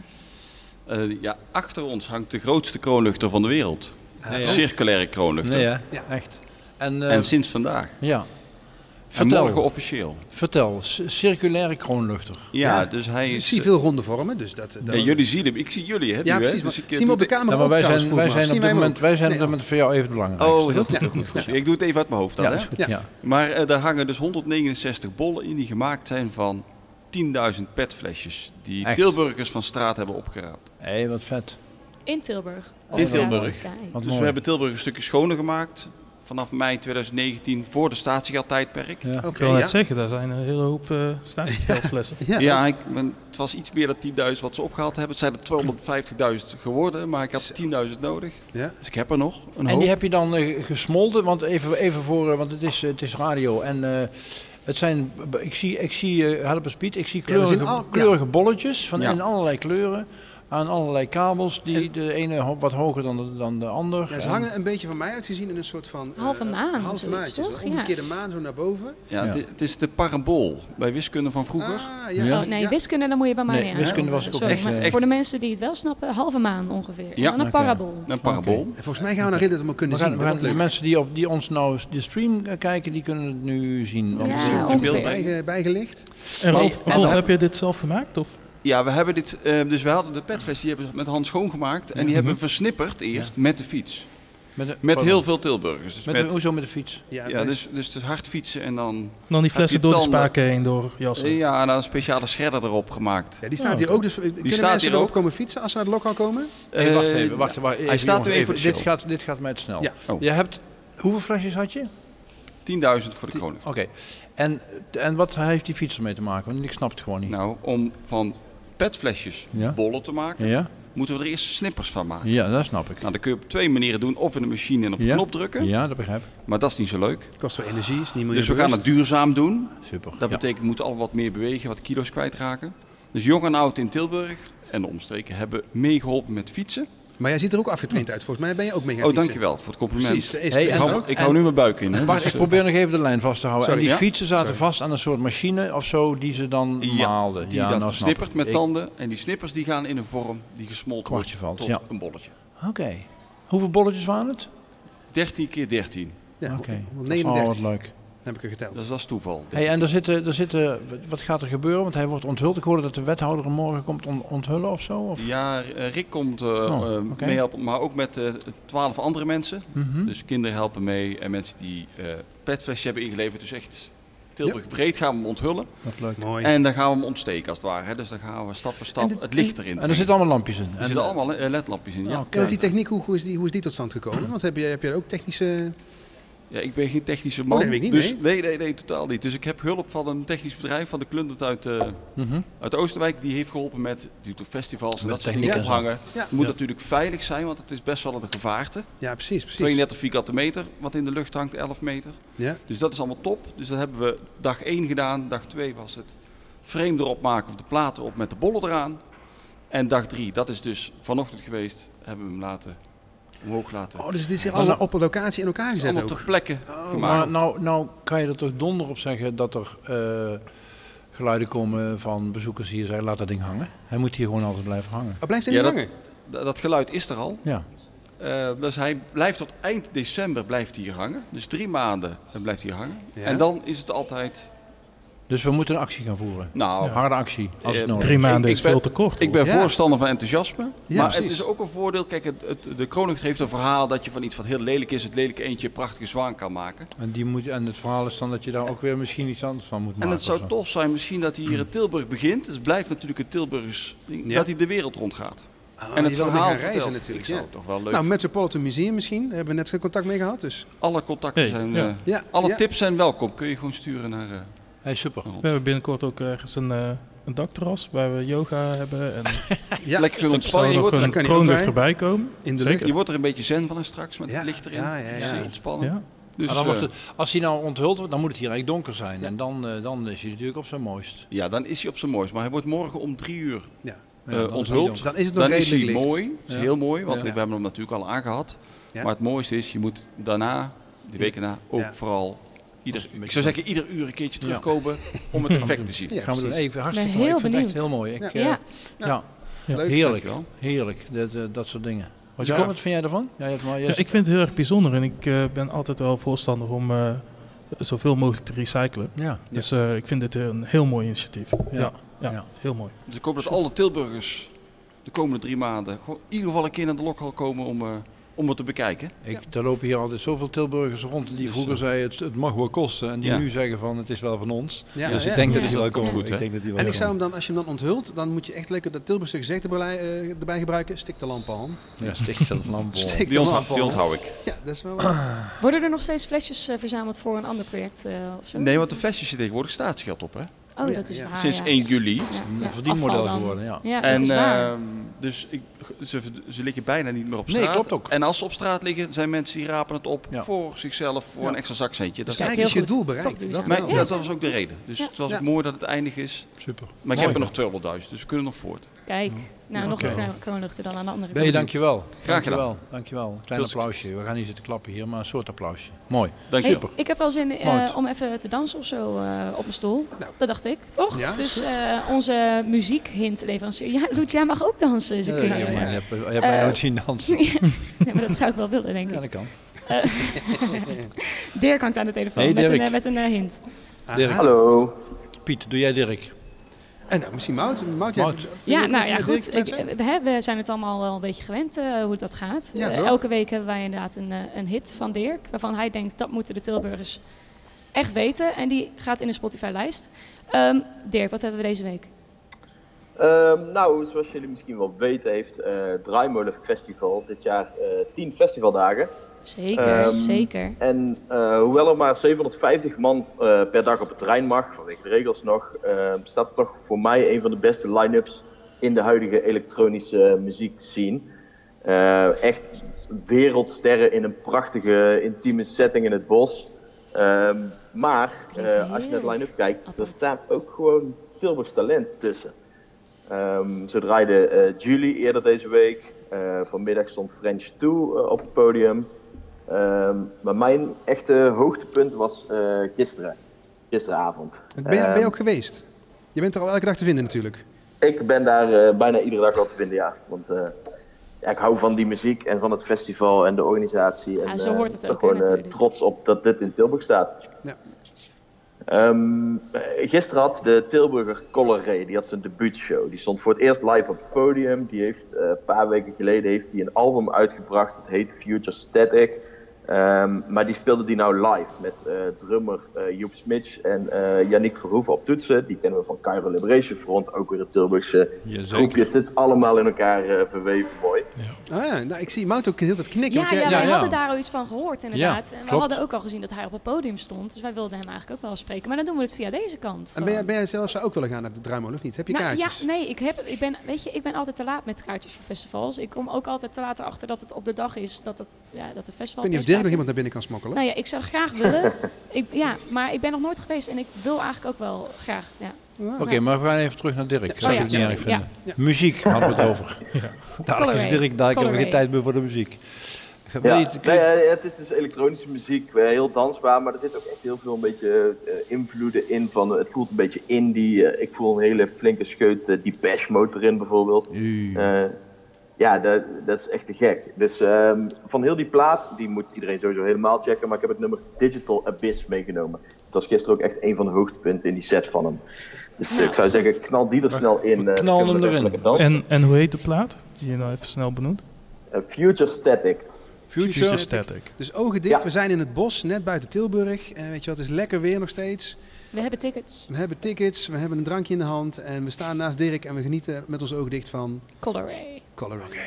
Uh, ja, achter ons hangt de grootste kroonluchter van de wereld. Nee, ja. Circulaire kroonluchter. Nee, ja. Ja, echt. En, uh, en sinds vandaag. Ja. Vertel. En morgen officieel. Vertel, circulaire kroonluchter. Ja, ja. dus hij is... Ik zie veel ronde vormen, dus dat... dat ja, jullie zien hem, ik zie jullie, hè? Ja, nu, precies. Hè? Dus ik, zien we op de camera ja, ook wij trouwens, zijn, wij zijn op dit moment, wij zijn nee, op dit voor jou even belangrijk. Oh, heel goed, heel goed. goed. Ik doe het even uit mijn hoofd dan, ja, hè? Is goed, ja. Ja. Maar uh, daar hangen dus honderdnegenenzestig bollen in die gemaakt zijn van tienduizend petflesjes. Die Echt? Tilburgers van straat hebben opgeraapt. Hé, hey, wat vet. In Tilburg? Oh, in Tilburg. Dus mooi. We hebben Tilburg een stukje schoner gemaakt. Vanaf mei twintig negentien, voor de statiegeldtijdperk. Ja, okay, ik wil net ja. zeggen, daar zijn een hele hoop uh, statiegeldflessen. ja, ja ik ben, het was iets meer dan tienduizend wat ze opgehaald hebben. Het zijn er tweehonderdvijftigduizend geworden, maar ik had tienduizend nodig. Ja. Dus ik heb er nog een En hoop. die heb je dan uh, gesmolten, want even, even voor, uh, want het is, uh, het is radio en... Uh, het zijn, ik zie, ik zie uh, help eens Piet, ik zie kleurige, ja, al, kleurige ja. bolletjes van ja. in allerlei kleuren. Aan allerlei kabels, die de ene ho wat hoger dan de, dan de ander. Ja, ze en... hangen een beetje van mij uitgezien in een soort van... Uh, halve maan. Halve maantje, toch? Omgekeerde ja. maan zo naar boven. Ja, ja. het is de parabool bij wiskunde van vroeger. Ah, ja. Ja. Oh, nee, wiskunde dan moet je bij mij nee, niet wiskunde was ik ook echt, echt. Voor de mensen die het wel snappen, halve maan ongeveer. Ja. En dan een okay. parabool. Een parabool. Okay. En volgens mij gaan we naar dit maar kunnen we gaan, zien. We gaan, de mensen die, op, die ons nou de stream kijken, die kunnen het nu zien. Want ja, een beeld bij, bijgelicht. En Rolf, nee, Rolf heb je dit zelf gemaakt? Of? Ja, we hebben dit, uh, dus we hadden de petfles, die hebben we met de hand schoongemaakt. En die mm-hmm. hebben we versnipperd eerst ja. met de fiets. Met, de, met heel veel Tilburgers. Dus met met, de, hoezo met de fiets? Ja, ja dus, dus het hard fietsen en dan... Dan die flessen door de spaken heen, door jassen. Ja, en dan een speciale scherder erop gemaakt. Ja, die staat oh, hier ook. Dus die kunnen staat mensen erop komen fietsen als ze naar het lokal komen? Uh, hey, wacht even, wacht, wacht even. Hij staat jongens, nu even, even. Dit, gaat, dit gaat mij te snel. Ja. Oh. Je hebt, hoeveel flesjes had je? tienduizend voor de kroon. Oké. Okay. En, en wat heeft die fiets ermee te maken? Want ik snap het gewoon niet. Nou, om van petflesjes ja. bollen te maken, ja. moeten we er eerst snippers van maken. Ja, dat snap ik. Nou, dat kun je op twee manieren doen. Of in de machine en op de ja. knop drukken. Ja, dat begrijp ik. Maar dat is niet zo leuk. Kost veel energie, is niet meer. Dus we gaan het duurzaam doen. Super. Dat betekent, we moeten al wat meer bewegen, wat kilo's kwijtraken. Dus jong en oud in Tilburg en de omstreken hebben meegeholpen met fietsen. Maar jij ziet er ook afgetraind uit. Volgens mij ben je ook mee gaan Oh, fietsen. dankjewel voor het compliment. Precies. Is, hey, is ik hou, ik hou nu mijn buik in. Hè, Bart, dus, ik probeer nog even de lijn vast te houden. Sorry, en die ja? fietsen zaten Sorry. vast aan een soort machine of zo die ze dan ja, maalden. Die ja, dat nou snippert met ik. tanden. En die snippers die gaan in een vorm die gesmolten wordt valt, tot ja. een bolletje. Oké. Okay. Hoeveel bolletjes waren het? dertien keer dertien. Ja, oké. Okay. Dat is wel wat leuk. Heb ik er geteld. Dat is als toeval. Hey, en er zitten, er zitten, wat gaat er gebeuren? Want hij wordt onthuld. Ik hoorde dat de wethouder hem morgen komt on, onthullen of zo? Of? Ja, Rick komt uh, oh, uh, okay. meehelpen, maar ook met twaalf uh, andere mensen. Mm-hmm. Dus kinderen helpen mee en mensen die uh, petflesjes hebben ingeleverd. Dus echt Tilburg ja. breed gaan we hem onthullen. Wat leuk. Mooi. En dan gaan we hem ontsteken als het ware. Hè. Dus dan gaan we stap voor stap de, het licht erin. En er zitten allemaal lampjes in? Er zitten allemaal uh, ledlampjes in, ja. ja. Okay. Die techniek, hoe, hoe, is die, hoe is die tot stand gekomen? Want heb je, heb je ook technische... Ja, ik ben geen technische man, oh, nee, niet, dus nee. nee, nee, nee, totaal niet. Dus ik heb hulp van een technisch bedrijf, van de Klundert uit, uh, mm-hmm. uit Oosterwijk. Die heeft geholpen met, die doet festivals en dat soort dingen ophangen. Ja. Het moet ja. natuurlijk veilig zijn, want het is best wel een gevaarte. Ja, precies, precies. tweeëndertig vierkante meter, wat in de lucht hangt, elf meter. Ja. Dus dat is allemaal top. Dus dat hebben we dag één gedaan. Dag twee was het frame erop maken of de platen op met de bollen eraan. En dag drie, dat is dus vanochtend geweest, hebben we hem laten... omhoog laten. Oh, dus dit is hier allemaal op een locatie in elkaar gezet allemaal ook? ter plekke oh, maar nou, nou kan je er toch donder op zeggen dat er uh, geluiden komen van bezoekers hier zeggen, laat dat ding hangen. Hij moet hier gewoon altijd blijven hangen. Oh, blijft hij niet ja, hangen? Dat, dat geluid is er al. Ja. Uh, dus hij blijft tot eind december blijft hij hier hangen. Dus drie maanden blijft hij hier hangen. Ja. En dan is het altijd... Dus we moeten een actie gaan voeren. Nou, ja. Harde actie. Als het nodig drie maanden ik, is ik ben, veel te kort. Ik ben ja. voorstander van enthousiasme. Ja, maar precies. het is ook een voordeel. Kijk, het, het, de Koninklijke heeft een verhaal dat je van iets wat heel lelijk is, het lelijke eentje een prachtige zwaan kan maken. En, die moet, en het verhaal is dan dat je daar ook weer misschien iets anders van moet maken. En het zou tof zijn misschien dat hij hier in Tilburg begint. Dus het blijft natuurlijk een Tilburgs ding. Ja. Dat hij de wereld rondgaat. Oh, en het verhaal gaan reizen natuurlijk. Ja. Toch toch wel leuk. Nou, Metropolitan Museum misschien. Daar hebben we net contact mee gehad. Dus. Alle contacten hey, zijn, ja. Uh, ja. alle ja. tips zijn welkom. Kun je gewoon sturen naar... Uh, hey, super. We hebben binnenkort ook ergens een, uh, een dakterras waar we yoga hebben. En ja. Lekker kunnen ontspannen. Er zou nog een kroonlucht erbij komen. In de lucht. Je wordt er een beetje zen van straks met ja. het licht erin. Ja, ja, ja. ja. ontspannen. Ja. Dus, dan wordt het, als hij nou onthuld wordt, dan moet het hier eigenlijk donker zijn. Ja. En dan, uh, dan is hij natuurlijk op zijn mooist. Ja, dan is hij op zijn mooist. Maar hij wordt morgen om drie uur ja. uh, ja, onthuld. Dan is het nog dan redelijk is hij licht. mooi. Dat is ja. heel mooi, want ja. we hebben hem natuurlijk al aangehad. Ja. Maar het mooiste is, je moet daarna, die weken na, ook ja. vooral... Ieder, ik zou zeggen, ieder uur een keertje terugkomen ja. om het effect te zien. Ja, gaan we doen even hartstikke mooi. Ik vind benieuwd. het echt heel mooi. Ik, ja. Uh, ja. ja. ja. Leuk, heerlijk, heerlijk. Dat, uh, dat soort dingen. Wat, ja. wat vind jij ervan? Ja, je hebt maar, ja, ik vind het heel erg bijzonder en ik uh, ben altijd wel voorstander om uh, zoveel mogelijk te recyclen. Ja. Dus uh, ik vind dit een heel mooi initiatief. Ja, ja. ja. ja. heel mooi. Dus ik hoop dat alle Tilburgers de komende drie maanden gewoon in ieder geval een keer naar de lokhal komen om... Uh, om het te bekijken. Ik, ja. Er lopen hier altijd zoveel Tilburgers rond die dus vroeger zeiden het, het mag wel kosten en die ja. nu zeggen van het is wel van ons. Ja. Dus ja. ik denk ja. dat hij wel komt. Goed, ik denk dat hij wel en ik zou hem dan, als je hem dan onthult, dan moet je echt lekker dat Tilburgse gezegd erbij, uh, erbij gebruiken. Stik de lamp aan. Ja, stik de lamp aan. Stik de lamp aan. Die onthoud ik. Ja, dat is wel... Worden er nog steeds flesjes uh, verzameld voor een ander project uh, of zo? Nee, want de flesjes zitten tegenwoordig staatsgeld op, hè? Oh, ja, dat is ja. waar. Sinds ja. één juli. Ja. Ja. Een verdienmodel geworden, ja. ja en uh, dus ik, ze, ze liggen bijna niet meer op straat. Nee, klopt ook. En als ze op straat liggen, zijn mensen die rapen het op ja. voor zichzelf, voor ja. een extra zakcentje. Dus eigenlijk is je doel bereikt. Dat, maar, ja. dat was ook de reden. Dus ja. het was ja. mooi dat het eindig is. Super. Maar ik heb er nog tweehonderdduizend, dus we kunnen nog voort. Kijk, nou ja, nog okay. een kroonluchter dan aan de andere kant. Ben je dankjewel. Graag gedaan. Dankjewel. Klein applausje. We gaan niet zitten klappen hier, maar een soort applausje. Mooi. Dank hey, je. Ik heb wel zin uh, om even te dansen of zo uh, op mijn stoel. Nou. Dat dacht ik, toch? Ja, dus uh, onze muziekhint-leverancier. Ja, Loet, jij mag ook dansen. Dus ja, ik, ja, uh, ja, je hebt, je hebt mij uh, nooit zien dansen. Nee, maar dat zou ik wel willen, denk ik. Ja, dat kan. Uh, Dirk hangt aan de telefoon hey, met een, uh, met een uh, hint. Dirk. Hallo. Piet, doe jij Dirk? En nou, misschien Mout. Mout, Mout. Ja, nou ja, goed. Ik, we, we zijn het allemaal wel een beetje gewend uh, hoe dat gaat. Ja, uh, elke week hebben wij inderdaad een, uh, een hit van Dirk, waarvan hij denkt dat moeten de Tilburgers echt weten. En die gaat in de Spotify-lijst. Um, Dirk, wat hebben we deze week? Um, nou, zoals jullie misschien wel weten, heeft uh, Draaimolen Festival dit jaar uh, tien festivaldagen. Zeker, um, zeker. En uh, hoewel er maar zevenhonderdvijftig man uh, per dag op het terrein mag, vanwege de regels nog, uh, staat het toch voor mij een van de beste line-ups in de huidige elektronische uh, muziekscene. Uh, echt wereldsterren in een prachtige, intieme setting in het bos. Um, maar uh, als je naar de line-up kijkt, er staat ook gewoon Tilburgs talent tussen. Um, zo draaide uh, Julie eerder deze week. Uh, vanmiddag stond French two uh, op het podium. Um, maar mijn echte hoogtepunt was uh, gisteren. Gisteravond. Ben je, ben je ook geweest? Je bent er al elke dag te vinden natuurlijk. Ik ben daar uh, bijna iedere dag wel te vinden, ja. Want uh, ja, ik hou van die muziek en van het festival en de organisatie. En ja, zo hoort het uh, ook. gewoon uh, trots op dat dit in Tilburg staat. Ja. Um, gisteren had de Tilburger Coloré, die had zijn debuutshow. Die stond voor het eerst live op het podium. Die heeft uh, een paar weken geleden heeft hij een album uitgebracht. Het heet Future Static. Um, maar die speelde die nou live met uh, drummer uh, Joep Smits en uh, Yannick Verhoeven op toetsen. Die kennen we van Cairo Liberation Front, ook weer het Tilburgse groepje. Het zit allemaal in elkaar uh, verweven, mooi. Ja. Oh ja, nou, ik zie Mout ook heel het knikken. Ja, jij... ja, wij ja, ja. hadden daar al iets van gehoord inderdaad. Ja, en we klopt. hadden ook al gezien dat hij op het podium stond. Dus wij wilden hem eigenlijk ook wel spreken. Maar dan doen we het via deze kant. En ben jij, ben jij zelfs ook willen gaan naar de Draaimolen of niet? Heb je nou, kaartjes? Ja, nee, ik, heb, ik, ben, weet je, ik ben altijd te laat met kaartjes voor festivals. Ik kom ook altijd te laat erachter dat het op de dag is dat het, ja, dat het festival... Ik weet niet of Dirk nog iemand naar binnen kan smokkelen. Nou ja, ik zou graag willen. ik, ja, maar ik ben nog nooit geweest en ik wil eigenlijk ook wel graag. Ja. Oké, okay, maar we gaan even terug naar Dirk. Ja, Dat zou ik ja, niet sorry. erg vinden. Ja. Muziek hadden we het over. Ja. Daar is Dirk, daar hebben we geen tijd meer voor de muziek. Ja, nee, het is dus elektronische muziek, heel dansbaar, maar er zit ook echt heel veel een beetje uh, invloeden in van, uh, het voelt een beetje indie. Uh, ik voel een hele flinke scheut uh, Depeche Mode erin bijvoorbeeld. Uh, ja, dat, dat is echt te gek. Dus um, van heel die plaat, die moet iedereen sowieso helemaal checken, maar ik heb het nummer Digital Abyss meegenomen. Het was gisteren ook echt een van de hoogtepunten in die set van hem. Dus nou, ik zou goed. zeggen, knal die er snel in. Uh, knal hem erin. En, en hoe heet de plaat? Die je nou even snel benoemt. Uh, Future Static. Future, Future Static. Dus ogen dicht, ja. We zijn in het bos, net buiten Tilburg. En weet je wat, het is lekker weer nog steeds. We hebben tickets. We hebben tickets, we hebben een drankje in de hand. En we staan naast Dirk en we genieten met onze ogen dicht van... Coloré. Coloré. Oké.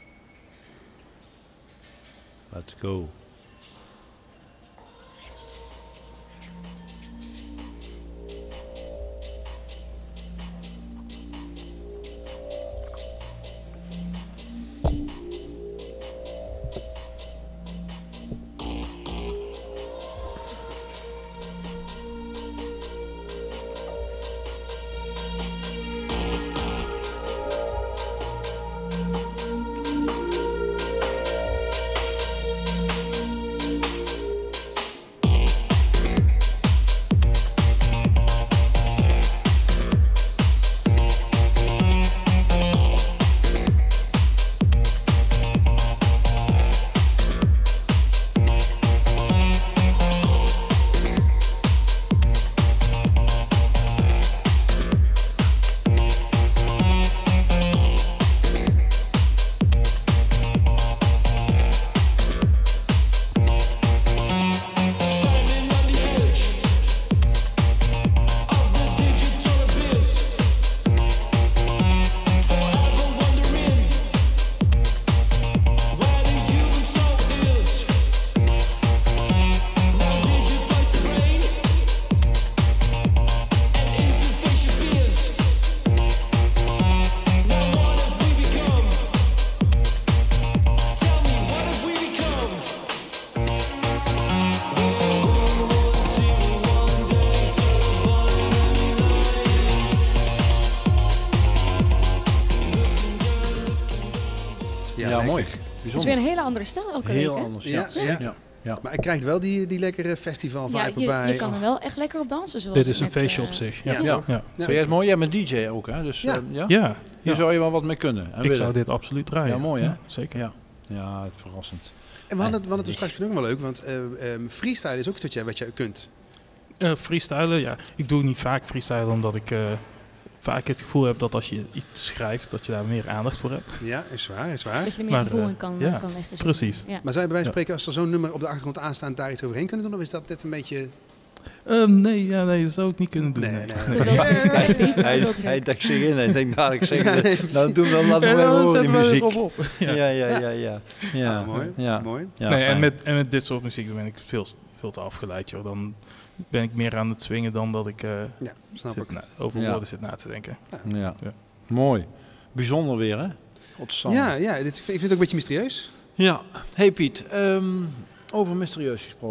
Let's go. Ja, mooi. Het is weer een hele andere stijl elke Heel week, hè? anders, ja. Ja, ja. Ja. Ja. Maar ik krijg wel die, die lekkere festival vibe ja, je, erbij. je kan er wel echt lekker op dansen. Zoals Dit is een met, feestje uh, op zich. Ja, Ja, ja. ja. ja. Jij is mooi, jij bent D J ook, hè? Dus, ja. Uh, ja? Ja. Hier ja. zou je wel wat mee kunnen. En ik willen. zou dit absoluut draaien. Ja, mooi hè? Ja, zeker. Ja, ja het verrassend. En we hadden, we hadden het straks ook wel leuk, want uh, um, freestyle is ook iets wat jij, wat jij kunt. Uh, freestylen, ja. Ik doe niet vaak freestylen omdat ik uh, vaak het gevoel heb dat als je iets schrijft, dat je daar meer aandacht voor hebt. Ja, is waar, is waar. Dat je er meer Maar, gevoel uh, in kan, ja, kan leggen. Precies. Ja. Maar zou je bij wijze van spreken, als er zo'n nummer op de achtergrond aanstaat, daar iets overheen kunnen doen? Of is dat dit een beetje... Um, nee, ja, nee, dat zou ik niet kunnen doen. Nee, Nee, nee, nee. hij, hij, hij dekt zich in en denkt, nou, ik zeg, ja, nee, nou doen we dan, laten we Ja, even dan horen die zetten we muziek. erop op. Ja, ja, ja, ja. ja. ja. Ah, mooi, ja. mooi. Ja, nee, fijn. en, met, en met dit soort muziek ben ik veel, veel te afgeleid, joh. Dan ben ik meer aan het swingen dan dat ik uh, ja, snap zit ik. na, over Ja. woorden zit na te denken. Ja. Ja. Ja. Mooi. Bijzonder weer, hè? Godzijdank. Ja, ja dit, ik vind het ook een beetje mysterieus. Ja. Hey Piet, um, over mysterieus gesproken.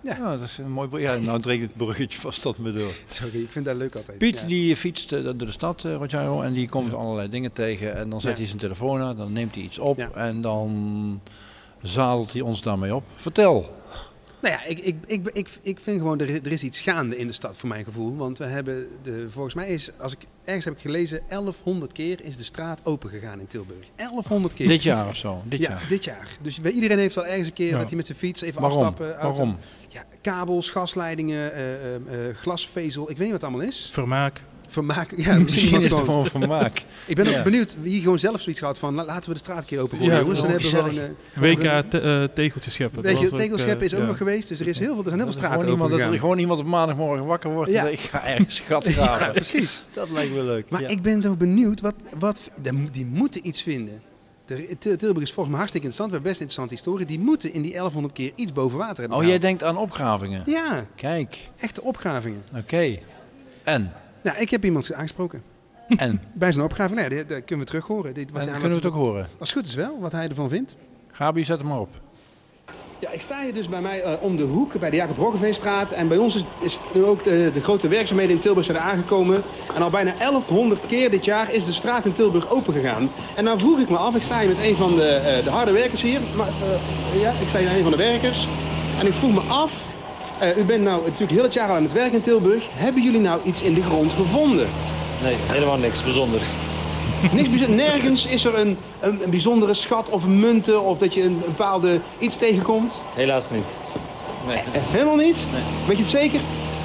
Ja. ja, dat is een mooi... Ja, nou dreigt het bruggetje van stad me door. Sorry, ik vind dat leuk altijd. Piet, ja. die fietst uh, door de stad, uh, Rogero, en die komt ja. allerlei dingen tegen. En dan zet ja. hij zijn telefoon aan, dan neemt hij iets op ja. en dan zadelt hij ons daarmee op. Vertel. Nou ja, ik, ik, ik, ik, ik vind gewoon, er, er is iets gaande in de stad voor mijn gevoel. Want we hebben, de, volgens mij is, als ik ergens heb ik gelezen, elfhonderd keer is de straat open gegaan in Tilburg. elfhonderd keer. Dit jaar of zo? Dit ja, jaar. dit jaar. Dus iedereen heeft wel ergens een keer ja. dat hij met zijn fiets even Waarom? afstappen. Auto. Waarom? Ja, kabels, gasleidingen, uh, uh, uh, glasvezel, ik weet niet wat het allemaal is. Vermaak. Vermaak, ja, misschien, misschien is het gewoon vermaak. Ik ben ja. ook benieuwd wie gewoon zelf zoiets gehad van laten we de straat een keer open gooien. Ja, jongens. Dan hebben we gewoon, uh, W K te, uh, tegeltjes scheppen. Weet je, tegeltjes scheppen is ook ja. nog geweest, dus er is heel veel, er zijn heel veel straten open gegaan. Dat er gewoon iemand op maandagmorgen wakker wordt ja. en ik ga ergens gat graven. Ja, precies. Dat lijkt me leuk. Maar ja. ik ben toch benieuwd, wat, wat, die moeten iets vinden. De, Tilburg is volgens mij hartstikke interessant, we hebben best interessante historie. Die moeten in die elfhonderd keer iets boven water hebben Oh, gehaald. jij denkt aan opgravingen? Ja. Kijk. Echte opgravingen. Oké. Okay. En? Nou, ik heb iemand aangesproken. En? Bij zijn opgave, nee, dat kunnen we terug horen. Dit, wat en hij, kunnen wat, we het ook horen? Als het goed is wel, wat hij ervan vindt. Gabi, zet hem maar op. Ja, ik sta hier dus bij mij uh, om de hoek bij de Jacob Roggeveenstraat. En bij ons is, is nu ook de, de grote werkzaamheden in Tilburg zijn aangekomen. En al bijna elfhonderd keer dit jaar is de straat in Tilburg open gegaan. En nou vroeg ik me af, ik sta hier met een van de, uh, de harde werkers hier. Maar, uh, ja, ik sta hier met een van de werkers. En ik vroeg me af, uh, u bent nou natuurlijk heel het jaar al aan het werk in Tilburg. Hebben jullie nou iets in de grond gevonden? Nee, helemaal niks bijzonders. Niks bijzonders. Nergens is er een, een, een bijzondere schat of munten of dat je een, een bepaalde iets tegenkomt? Helaas niet. Nee. Eh, helemaal niet? Nee. Weet je het zeker?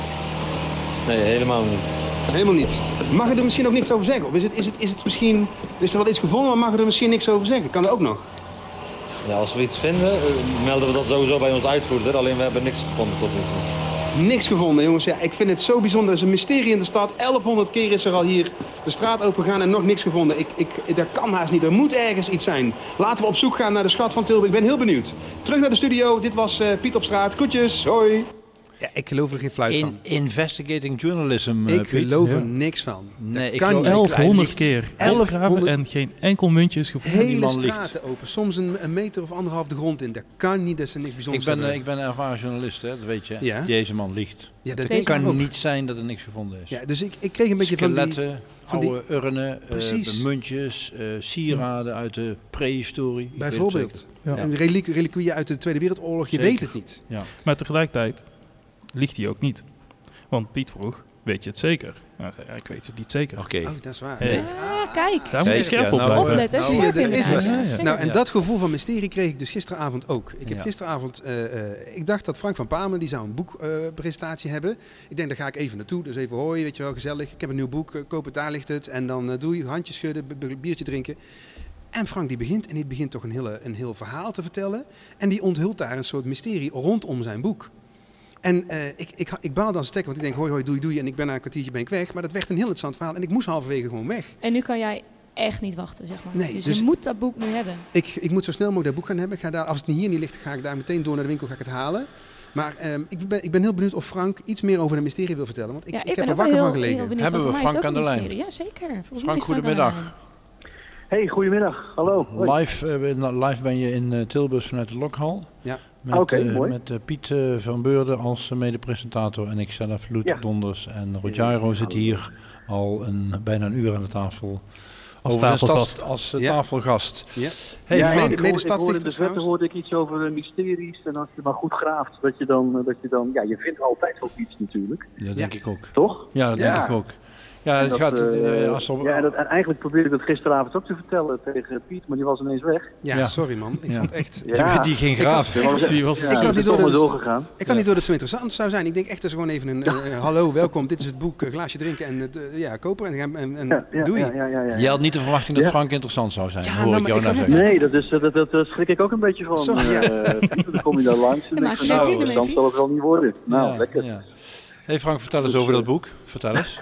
Nee, helemaal niet. Helemaal niet. Mag er misschien ook niks over zeggen? Of is het, is het, is het misschien, is er wel iets gevonden, maar mag er misschien niks over zeggen? Kan dat ook nog? Ja, als we iets vinden, melden we dat sowieso bij ons uitvoerder. Alleen we hebben niks gevonden tot nu toe. Niks gevonden, jongens. Ja, ik vind het zo bijzonder. Er is een mysterie in de stad. elfhonderd keer is er al hier de straat open gegaan en nog niks gevonden. Ik, ik, dat kan haast niet. Er moet ergens iets zijn. Laten we op zoek gaan naar de schat van Tilburg. Ik ben heel benieuwd. Terug naar de studio. Dit was uh, Piet op straat. Groetjes. Hoi. Ja, ik geloof er geen fluit in, van. Investigating journalism, uh, Ik Piet. geloof er ja. niks van. Nee, ik kan elfhonderd keer opgraven en geen enkel muntje is gevonden. Hele die straten ligt. Open. Soms een, een meter of anderhalf de grond in. Dat kan niet, dat is niks bijzonders. Ik ben, uh, ik ben een ervaren journalist, hè, dat weet je. Ja? Deze man liegt. Ja, dat het kan niet zijn dat er niks gevonden is. Ja, dus ik, ik kreeg een beetje Skeletten, van die... Van oude die, urnen, uh, muntjes, uh, sieraden uit de prehistorie. Bijvoorbeeld. Ja. En reliqu- reliquieën uit de Tweede Wereldoorlog, je Zeker. weet het niet. Ja. Maar tegelijkertijd liegt hij ook niet. Want Piet vroeg, weet je het zeker? Nou, ja, ik weet het niet zeker. Oké. Okay. Oh, dat is waar. Hey. Ah, kijk. Daar moet je scherp op blijven. Opletten, nou, nou, scherp is het. Ja, ja. Nou, en dat gevoel van mysterie kreeg ik dus gisteravond ook. Ik heb ja. gisteravond, uh, uh, ik dacht dat Frank van Pamen, die zou een boekpresentatie uh, hebben. Ik denk, daar ga ik even naartoe. Dus even hoi, weet je wel, gezellig. Ik heb een nieuw boek, uh, koop het, daar ligt het. En dan uh, doe je handjes schudden, b- b- biertje drinken. En Frank die begint, en die begint toch een, hele, een heel verhaal te vertellen. En die onthult daar een soort mysterie rondom zijn boek. En uh, ik, ik, ik baalde als stekker, want ik denk, hoi, hoi, doei, doei. En ik ben na een kwartiertje ben ik weg. Maar dat werd een heel interessant verhaal. En ik moest halverwege gewoon weg. En nu kan jij echt niet wachten, zeg maar. Nee, dus, dus je moet dat boek nu hebben. Ik, ik moet zo snel mogelijk dat boek gaan hebben. Ik ga daar, als het hier niet ligt, ga ik daar meteen door naar de winkel, ga ik het halen. Maar um, ik, ben, ik ben heel benieuwd of Frank iets meer over de mysterie wil vertellen. Want ik, ja, ik, ik heb ben er wakker heel, van gelegen. Hebben we Frank aan de lijn? Ja, zeker. Volgens Frank, goedemiddag. Hey, goedemiddag. Hallo. Live, uh, live ben je in uh, Tilburg vanuit de Lokhal. Ja. Met, okay, uh, mooi. met uh, Piet uh, van Beurden als uh, mede-presentator en ik zelf, Loet ja. Donders. En Rogero zit hier al een, bijna een uur aan de tafel. Als tafelgast. Als uh, ja. tafelgast. Ja. Hey, ja, mede, ik, mede hoorde, ik hoorde de wetten hoorde ik iets over uh, mysteries. En als je maar goed graaft, dat je dan, dat je dan, ja, je vindt altijd ook iets natuurlijk. Ja, dat denk ja. ik ook. Toch? Ja, dat ja. denk ik ook. Ja, het dat, gaat, uh, als er... ja en, dat, en eigenlijk probeerde ik dat gisteravond ook te vertellen tegen Piet, maar die was ineens weg. Ja, ja. sorry man. Ik ja. vond echt... Ja. Die ging graaf. Ik, ik, die was, ja, ik had niet door dat doorgegaan. Ik kan niet door dat het zo interessant zou zijn. Ik denk echt dat ze gewoon even een, ja. uh, hallo, welkom, dit is het boek, uh, glaasje drinken en uh, ja, kopen en, en, en ja, ja, doei. Ja, ja, ja, ja. Je had niet de verwachting dat ja. Frank interessant zou zijn, ja, hoor nou, ik jou ik nou zeggen. Nee, dat, is, dat, dat, dat schrik ik ook een beetje van. Sorry, ja. uh, Piet, dan kom je daar langs en denk van, nou, dan zal het wel niet worden. Nou, lekker. Hé hey Frank, vertel eens over dat boek. Vertel eens.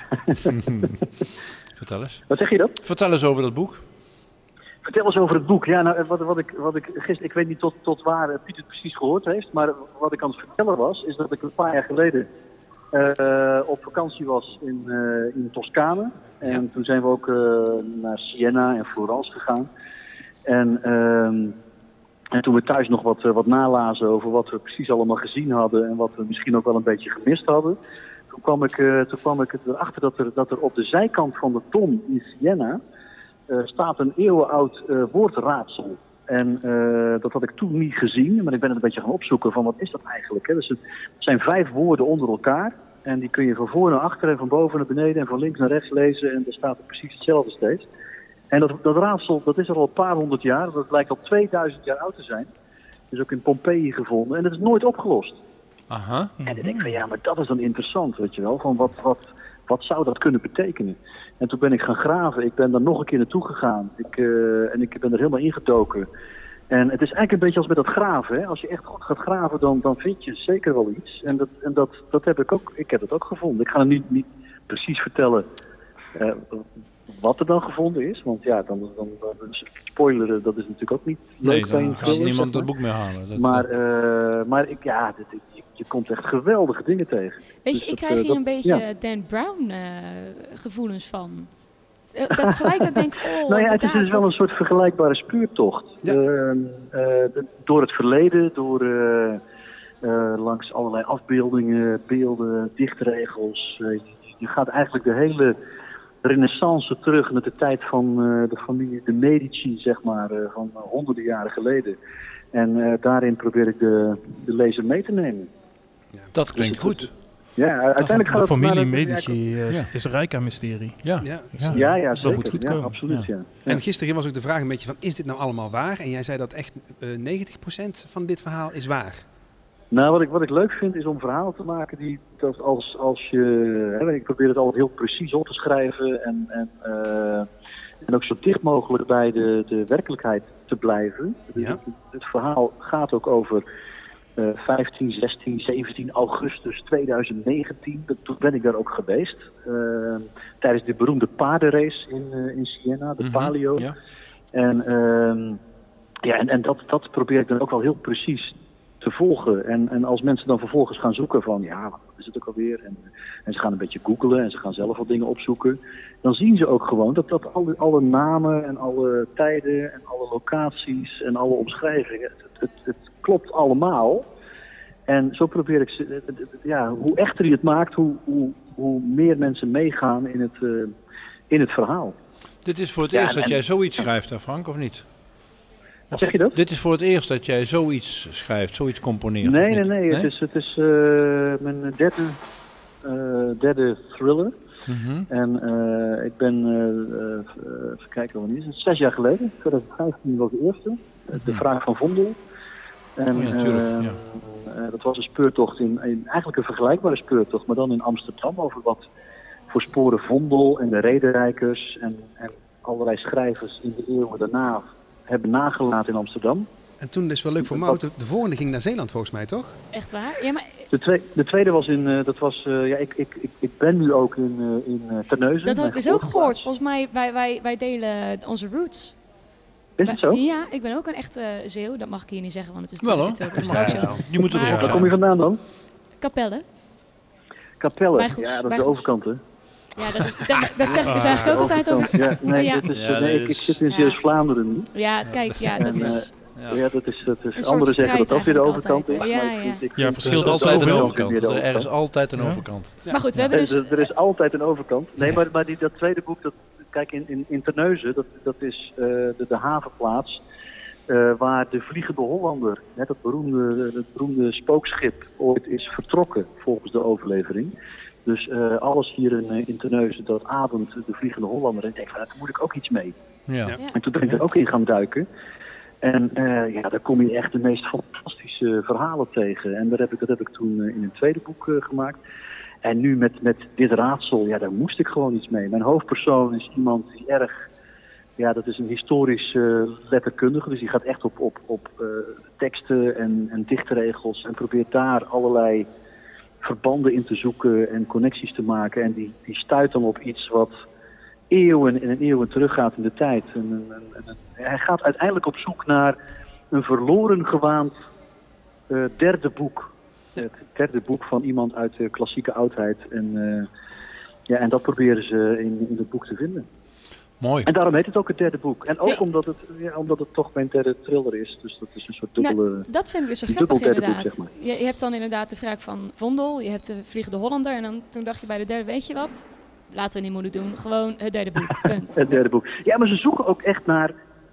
Vertel eens. Wat zeg je dat? Vertel eens over dat boek. Vertel eens over het boek. Ja, nou, wat, wat ik, wat ik gisteren, ik weet niet tot, tot waar Piet het precies gehoord heeft, maar wat ik aan het vertellen was, is dat ik een paar jaar geleden uh, op vakantie was in, uh, in Toscane. En ja. toen zijn we ook uh, naar Siena en Florence gegaan. En uh, En toen we thuis nog wat, uh, wat nalazen over wat we precies allemaal gezien hadden en wat we misschien ook wel een beetje gemist hadden, toen kwam ik, uh, toen kwam ik erachter dat er, dat er op de zijkant van de Dom in Siena uh, staat een eeuwenoud uh, woordraadsel. En uh, dat had ik toen niet gezien, maar ik ben het een beetje gaan opzoeken van wat is dat eigenlijk. Hè? Dus het zijn vijf woorden onder elkaar en die kun je van voor naar achter en van boven naar beneden en van links naar rechts lezen en daar staat er precies hetzelfde steeds. En dat, dat raadsel, dat is er al een paar honderd jaar. Dat lijkt al tweeduizend jaar oud te zijn. Dat is ook in Pompeji gevonden. En dat is nooit opgelost. Aha. En dan denk ik van, ja, maar dat is dan interessant, weet je wel. Van wat, wat, wat zou dat kunnen betekenen? En toen ben ik gaan graven. Ik ben daar nog een keer naartoe gegaan. Ik, uh, en ik ben er helemaal ingedoken. En het is eigenlijk een beetje als met dat graven. Hè? Als je echt goed gaat graven, dan, dan vind je zeker wel iets. En, dat, en dat, dat heb ik ook, ik heb het ook gevonden. Ik ga het niet, niet precies vertellen uh, wat er dan gevonden is. Want ja, dan, dan, dan spoileren, dat is natuurlijk ook niet leuk. Nee, dan gaat niemand het boek meer halen. Dat maar uh, maar ik, ja, dit, je, je komt echt geweldige dingen tegen. Weet je, dus ik dat, krijg hier dat, een beetje ja. Dan Brown uh, gevoelens van. Uh, dat gelijk dat denk ik, oh, nou ja, het is dus wel een soort vergelijkbare speurtocht. Ja. Uh, uh, de, door het verleden, door uh, uh, langs allerlei afbeeldingen, beelden, dichtregels. Uh, je, je gaat eigenlijk de hele renaissance terug naar de tijd van uh, de familie de Medici, zeg maar, uh, van uh, honderden jaren geleden. En uh, daarin probeer ik de, de lezer mee te nemen. Ja. Dat klinkt goed. Ja, uiteindelijk gaat de familie het Medici ja. is, is rijk aan mysterie. Ja, ja, ja, ja, ja zeker. Dat moet goed komen. Ja, absoluut, ja. Ja. En gisteren was ook de vraag een beetje van, is dit nou allemaal waar? En jij zei dat echt uh, negentig procent van dit verhaal is waar. Nou, wat ik, wat ik leuk vind is om verhalen te maken die, dat als, als je, hè, ik probeer het altijd heel precies op te schrijven en, en, uh, en ook zo dicht mogelijk bij de, de werkelijkheid te blijven. Ja. Het, het verhaal gaat ook over uh, vijftien, zestien, zeventien augustus tweeduizend negentien. Dat, toen ben ik daar ook geweest. Uh, tijdens de beroemde paardenrace in, uh, in Siena, de mm-hmm. Palio. Ja. En, uh, ja, en, en dat, dat probeer ik dan ook wel heel precies te volgen. En, en als mensen dan vervolgens gaan zoeken van, ja, wat is het ook alweer? En, en ze gaan een beetje googlen en ze gaan zelf wat dingen opzoeken. Dan zien ze ook gewoon dat, dat alle, alle namen en alle tijden en alle locaties en alle omschrijvingen, het, het, het klopt allemaal. En zo probeer ik, ze, ja, hoe echter je het maakt, hoe, hoe, hoe meer mensen meegaan in het, uh, in het verhaal. Dit is voor het ja, eerst en, dat jij zoiets schrijft, hè, Frank, of niet? Of, zeg je dat? Dit is voor het eerst dat jij zoiets schrijft, zoiets componeert. Nee, nee, nee, nee. Het is, het is uh, mijn derde, uh, derde thriller. Mm-hmm. En uh, ik ben, uh, uh, even kijken wanneer is het, zes jaar geleden, twintig vijftien was de eerste. Mm-hmm. De Vraag van Vondel. En oh ja, uh, ja. uh, dat was een speurtocht, in, in, eigenlijk een vergelijkbare speurtocht, maar dan in Amsterdam over wat voor sporen Vondel en de rederijkers en, en allerlei schrijvers in de eeuwen daarna hebben nagelaten in Amsterdam. En toen is wel leuk voor Mout, de volgende ging naar Zeeland volgens mij, toch? Echt waar? Ja, maar... de, tweede, de tweede was in, uh, dat was, uh, ja, ik, ik, ik, ik ben nu ook in, uh, in uh, Terneuzen. Dat had ik dus ook gehoord. Volgens mij, wij, wij, wij delen onze roots. Is het zo? Ja, ik ben ook een echte Zeeuw. Dat mag ik hier niet zeggen, want het is wel hoor. Je moet er ook. Waar kom je vandaan dan? Capelle. Capelle, ja, dat is de overkant, hè? Ja, dat, is, dat, dat zeg ik dus eigenlijk ook altijd over. Ja, nee, ja. Dit is, ja, nee ik, ik zit in Zeeuws-Vlaanderen nu. Ja, kijk, ja, dat is... Ja, ja dat is, dat is anderen zeggen dat dat weer de overkant is. Ja, ja. Ja, verschilt altijd een overkant. Er is altijd een overkant. Maar goed, we hebben dus... Er is altijd een overkant. Nee, maar, maar die, dat tweede boek, dat, kijk, in, in, in Terneuzen, dat, dat is uh, de, de havenplaats uh, waar de Vliegende Hollander, hè, dat beroemde, het beroemde spookschip, ooit is vertrokken volgens de overlevering. Dus uh, alles hier in, in Terneuzen, dat ademt de Vliegende Hollander. En ik denk, van, daar moet ik ook iets mee. Ja. Ja. En toen ben ik er ook in gaan duiken. En uh, ja, daar kom je echt de meest fantastische verhalen tegen. En dat heb ik, dat heb ik toen uh, in een tweede boek uh, gemaakt. En nu met, met dit raadsel, ja, daar moest ik gewoon iets mee. Mijn hoofdpersoon is iemand die erg... Ja, dat is een historisch uh, letterkundige. Dus die gaat echt op, op, op uh, teksten en, en dichtregels. En probeert daar allerlei verbanden in te zoeken en connecties te maken. En die, die stuit dan op iets wat eeuwen en eeuwen teruggaat in de tijd. En, en, en, en, hij gaat uiteindelijk op zoek naar een verloren gewaand uh, derde boek. Het derde boek van iemand uit de klassieke oudheid. En, uh, ja, en dat proberen ze in, in het boek te vinden. Mooi. En daarom heet het ook het derde boek. En ook nee. omdat, het, ja, omdat het toch mijn derde thriller is. Dus dat is een soort dubbele... Nou, dat vind ik dus zo grappig inderdaad. Boek, zeg maar. je, je hebt dan inderdaad de wraak van Vondel. Je hebt de Vliegende Hollander. En dan, toen dacht je bij de derde, weet je wat? Laten we niet moeilijk doen. Gewoon het derde boek. Punt. Het derde boek. Ja, maar ze zoeken ook echt naar uh,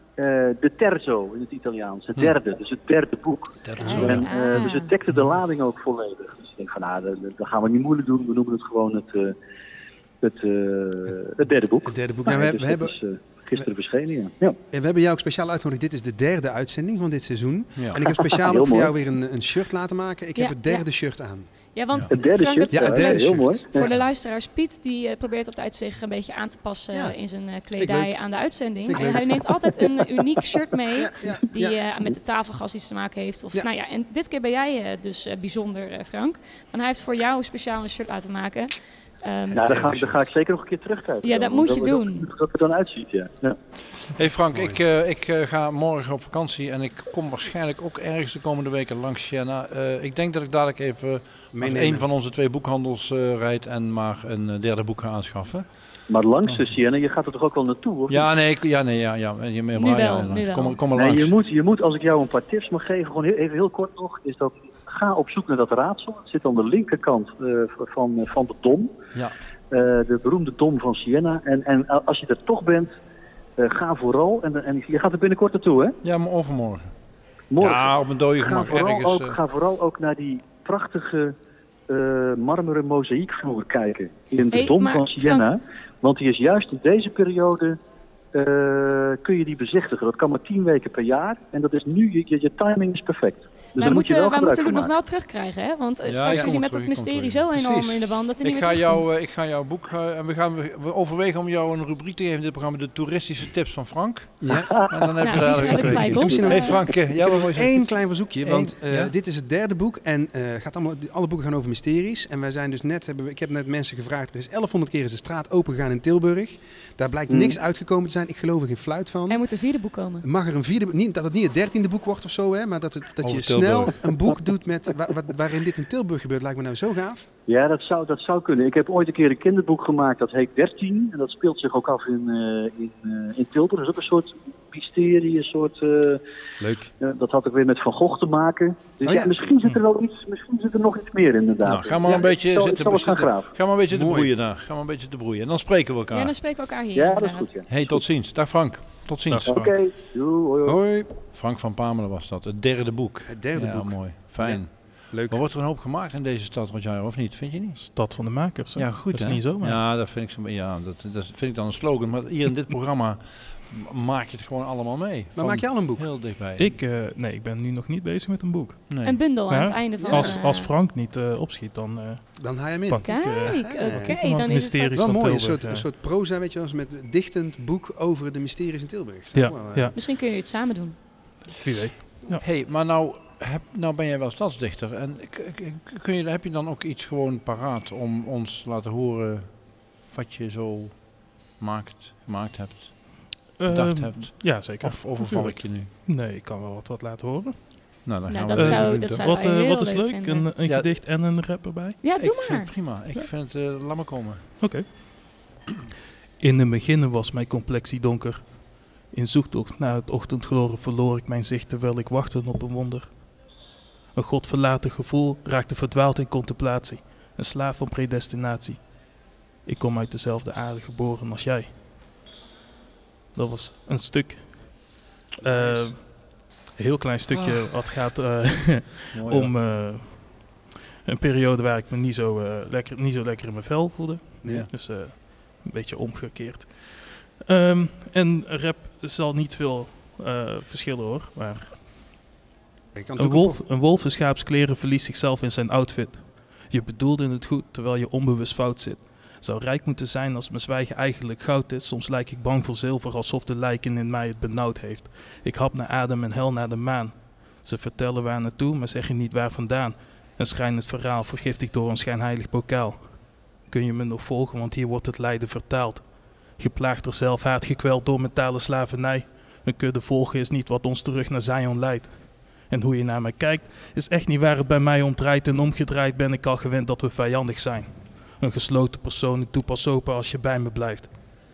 de terzo in het Italiaans. Het derde. Hm. Dus het derde boek. Terzo. En, uh, dus het dekte de lading ook volledig. Dus ik denk van, nou, dat gaan we niet moeilijk doen. We noemen het gewoon het... Uh, Het, uh, het derde boek. Het derde boek. Nou, nou, we, dus we hebben, is, uh, gisteren verschenen, ja. ja. En we hebben jou ook speciaal uitgenodigd. Dit is de derde uitzending van dit seizoen. Ja. En ik heb speciaal ook voor jou weer een, een shirt laten maken. Ik ja, heb het derde ja. shirt aan. Ja, want ja. Het derde Frank, shirt, ja, het derde heel shirt. mooi. Voor de luisteraars, Piet die uh, probeert altijd zich een beetje aan te passen ja. in zijn uh, kledij aan de uitzending. En hij neemt altijd een uniek shirt mee ja, ja, die uh, met de tafelgas iets te maken heeft. Of, ja. Nou ja, en dit keer ben jij uh, dus uh, bijzonder, uh, Frank. Want hij heeft voor jou speciaal een shirt laten maken. Um, nou, daar ga, daar ga ik zeker nog een keer terugkijken. Ja, dat moet je dat, doen. Dat, dat het er dan uitziet, ja. ja. Hey Frank, ik, uh, ik uh, ga morgen op vakantie en ik kom waarschijnlijk ook ergens de komende weken langs Siena. Uh, ik denk dat ik dadelijk even met een van onze twee boekhandels uh, rijd en maar een uh, derde boek ga aanschaffen. Maar langs de Siena, je gaat er toch ook wel naartoe, of ja, nee, ik, ja, nee, ja, ja. Je, nu wel, ja, nu wel. Kom, kom maar nee, langs. Je moet, je moet, als ik jou een paar tips mag geven, gewoon heel, even heel kort nog, is dat ga op zoek naar dat raadsel. Het zit aan de linkerkant uh, van, uh, van de Dom. Ja. Uh, de beroemde Dom van Siena. En, en als je er toch bent, uh, ga vooral. En, en je gaat er binnenkort naartoe, hè? Ja, maar overmorgen. Morgen. Ja, op een dode gemak ergens. Ook, uh... Ga vooral ook naar die prachtige uh, marmeren mozaïekvloer kijken. In de hey, Dom van Siena. Frank... Want die is juist in deze periode... Uh, kun je die bezichtigen. Dat kan maar tien weken per jaar. En dat is nu, je, je timing is perfect. Dus wij moeten, moet wij moeten het nog wel terugkrijgen, hè? Want ja, straks is hij met dat mysterie zo enorm in de wand dat hij ik niet ga meer jou, uh, Ik ga jouw boek... Uh, en we, gaan, we overwegen om jou een rubriek te geven in dit programma. De toeristische tips van Frank. Ja. En dan heb nou, je daar gelijk op. Misschien hey Frank, uh, ja, nog één klein verzoekje. Want uh, ja? dit is het derde boek. En uh, gaat allemaal, alle boeken gaan over mysteries. En wij zijn dus net... Hebben, ik heb net mensen gevraagd. Er is elfhonderd keer is de straat open gegaan in Tilburg. Daar blijkt hmm. niks uitgekomen te zijn. Ik geloof er geen fluit van. Er moet een vierde boek komen. Mag er een vierde... Niet, dat het niet het dertiende boek wordt of zo, hè? Maar dat, het, dat je snel een boek doet met waar, waarin dit in Tilburg gebeurt, lijkt me nou zo gaaf. Ja, dat zou, dat zou kunnen. Ik heb ooit een keer een kinderboek gemaakt, dat heet dertien. En dat speelt zich ook af in, uh, in, uh, in Tilburg. Dat is ook een soort mysterie, een soort... Uh, Leuk. Uh, dat had ook weer met Van Gogh te maken. Dus oh, ja. Ja, misschien zit er wel iets, misschien zit er nog iets meer inderdaad. Nou, ga maar ja, een beetje zal, zitten, zal zitten, gaan ga maar een beetje te broeien daar. Ga maar een beetje te broeien. En dan spreken we elkaar. Ja, dan spreken we elkaar hier. Ja, dat is goed, ja. Hey, tot ziens. Dag Frank. Tot ziens. Oké, okay. hoi, hoi. hoi. Frank van Pamelen was dat. Het derde boek. Het derde ja, boek. Mooi. Fijn. Ja. Leuk. Maar wordt er een hoop gemaakt in deze stad, Roger, of niet? Vind je niet? Stad van de makers. Hè? Ja, goed. Dat is hè? niet zomaar. Ja, dat vind ik, zo, ja, dat, dat vind ik dan een slogan. Maar hier in dit programma maak je het gewoon allemaal mee. Maar maak je al een boek? Heel dichtbij. Ik, uh, nee, ik ben nu nog niet bezig met een boek. Nee. Een bundel ja? aan het einde van... Als, als Frank niet uh, opschiet, dan... Uh, dan haal je hem in. Kijk, uh, oké. Okay, dan is het wel mooi. Tilburg, een, soort, ja. een soort proza, weet je wel, met een dichtend boek over de mysteries in Tilburg. Ja, wel, uh, ja. Misschien kun je het samen doen. Wie weet. Ja. Hey, maar nou, heb, nou ben jij wel stadsdichter. En kun je, heb je dan ook iets gewoon paraat om ons te laten horen wat je zo maakt, gemaakt hebt? Bedacht um, hebt? Ja, zeker. Of overval ik je nu? Nee, ik kan wel wat, wat laten horen. Nou, dan nou, gaan dat we zou, dat zou wat, uh, wat is leuk? leuk een, een ja. gedicht en een rap erbij? Ja, doe ik maar. Vind het prima. Ik ja. vind het... Uh, laat maar komen. Oké. Okay. In het begin was mijn complexie donker. In zoektocht naar het ochtendgloren verloor ik mijn zicht terwijl ik wachtte op een wonder. Een godverlaten gevoel raakte verdwaald in contemplatie. Een slaaf van predestinatie. Ik kom uit dezelfde aarde geboren als jij. Dat was een stuk. Uh, een heel klein stukje oh. wat gaat uh, Mooi, om uh, een periode waar ik me niet zo, uh, lekker, niet zo lekker in mijn vel voelde. Ja. Dus uh, een beetje omgekeerd. Um, en rap zal niet veel uh, verschillen hoor. Maar een wolf, een wolf in schaapskleren verliest zichzelf in zijn outfit. Je bedoelde het goed terwijl je onbewust fout zit. Zou rijk moeten zijn als mijn zwijgen eigenlijk goud is. Soms lijk ik bang voor zilver alsof de lijken in mij het benauwd heeft. Ik hap naar adem en hel naar de maan. Ze vertellen waar naartoe, maar zeggen niet waar vandaan. En schijn het verhaal vergiftigd door een schijnheilig bokaal. Kun je me nog volgen, want hier wordt het lijden vertaald. Geplaagd door zelfhaat, gekweld door mentale slavernij. Een kudde volgen is niet wat ons terug naar Zion leidt. En hoe je naar mij kijkt, is echt niet waar het bij mij om draait. En omgedraaid ben ik al gewend dat we vijandig zijn. Een gesloten persoon, ik doe pas open als je bij me blijft.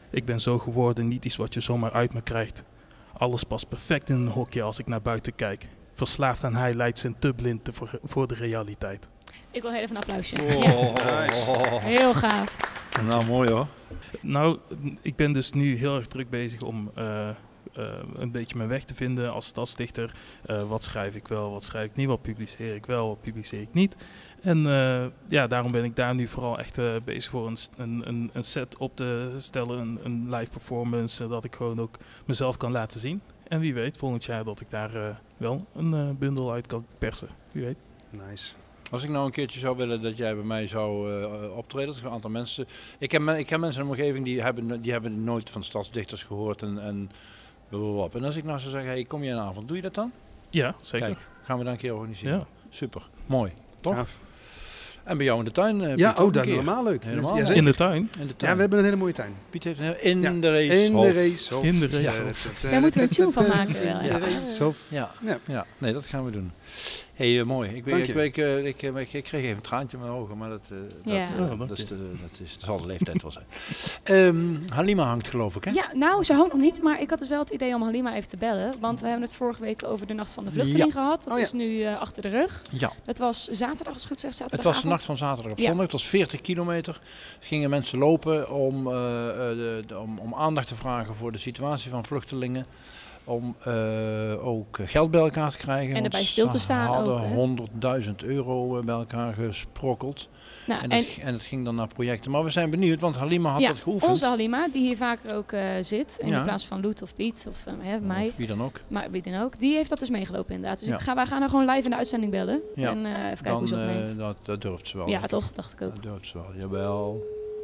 Ik ben zo geworden, niet iets wat je zomaar uit me krijgt. Alles past perfect in een hokje als ik naar buiten kijk. Verslaafd aan highlights en te blind voor, voor de realiteit. Ik wil heel even een applausje. Oh, ja. nice. Heel gaaf. Nou, mooi hoor. Nou, ik ben dus nu heel erg druk bezig om uh, uh, een beetje mijn weg te vinden als stadsdichter. Uh, wat schrijf ik wel, wat schrijf ik niet, wat publiceer ik wel, wat publiceer ik niet. En uh, ja, daarom ben ik daar nu vooral echt uh, bezig voor een, een, een set op te stellen, een, een live performance, zodat ik gewoon ook mezelf kan laten zien. En wie weet, volgend jaar dat ik daar uh, wel een uh, bundel uit kan persen. Wie weet. Nice. Als ik nou een keertje zou willen dat jij bij mij zou uh, optreden, dat is een aantal mensen. Ik heb, ik heb mensen in mijn omgeving die hebben, die hebben nooit van stadsdichters gehoord en, en blablabla. En als ik nou zou zeggen, hey, kom je een avond, doe je dat dan? Ja, zeker. Kijk, gaan we dan een keer organiseren. Ja. Super, mooi, toch? Ja. En bij jou in de tuin? Uh, ja, Piet, oh, dat is helemaal leuk. Helemaal ja, in, de tuin? in de tuin. Ja, we hebben een hele mooie tuin. Piet heeft een in ja. de race. In de race. In de race. Ja. Daar moeten we een tune van maken. Wel, ja. Ja. Ja. ja, nee, dat gaan we doen. Hé, hey, uh, mooi. Ik, ik, ik, uh, ik, uh, ik, ik kreeg even een traantje in mijn ogen, maar dat, uh, dat, ja. uh, dat, is de, dat, is, dat zal de leeftijd wel zijn. Um, Halima hangt geloof ik, hè? Ja, nou, ze hangt nog niet, maar ik had dus wel het idee om Halima even te bellen. Want we hebben het vorige week over de Nacht van de Vluchteling ja. gehad. Dat oh, ja. is nu uh, achter de rug. Ja. Het was zaterdag, als het goed zegt, Het was de nacht van zaterdag op zondag. Ja. Het was veertig kilometer. Gingen mensen lopen om, uh, de, de, om, om aandacht te vragen voor de situatie van vluchtelingen. Om uh, ook geld bij elkaar te krijgen. En erbij stil te staan. Ze hadden ook, honderdduizend euro bij elkaar gesprokkeld. Nou, en, het, en, en het ging dan naar projecten. Maar we zijn benieuwd, want Halima had ja, dat geoefend. Onze Halima, die hier vaker ook uh, zit. In ja. plaats van Loet of Piet of uh, hè, mij. Of wie dan ook. Maar wie dan ook. Die heeft dat dus meegelopen inderdaad. Dus ja. ik ga, wij gaan haar gewoon live in de uitzending bellen. Ja. En uh, even kijken dan, hoe ze dat neemt. Uh, dat, dat durft ze wel. Ja, toch? Dacht ik ook. Dat durft ze wel. Jawel.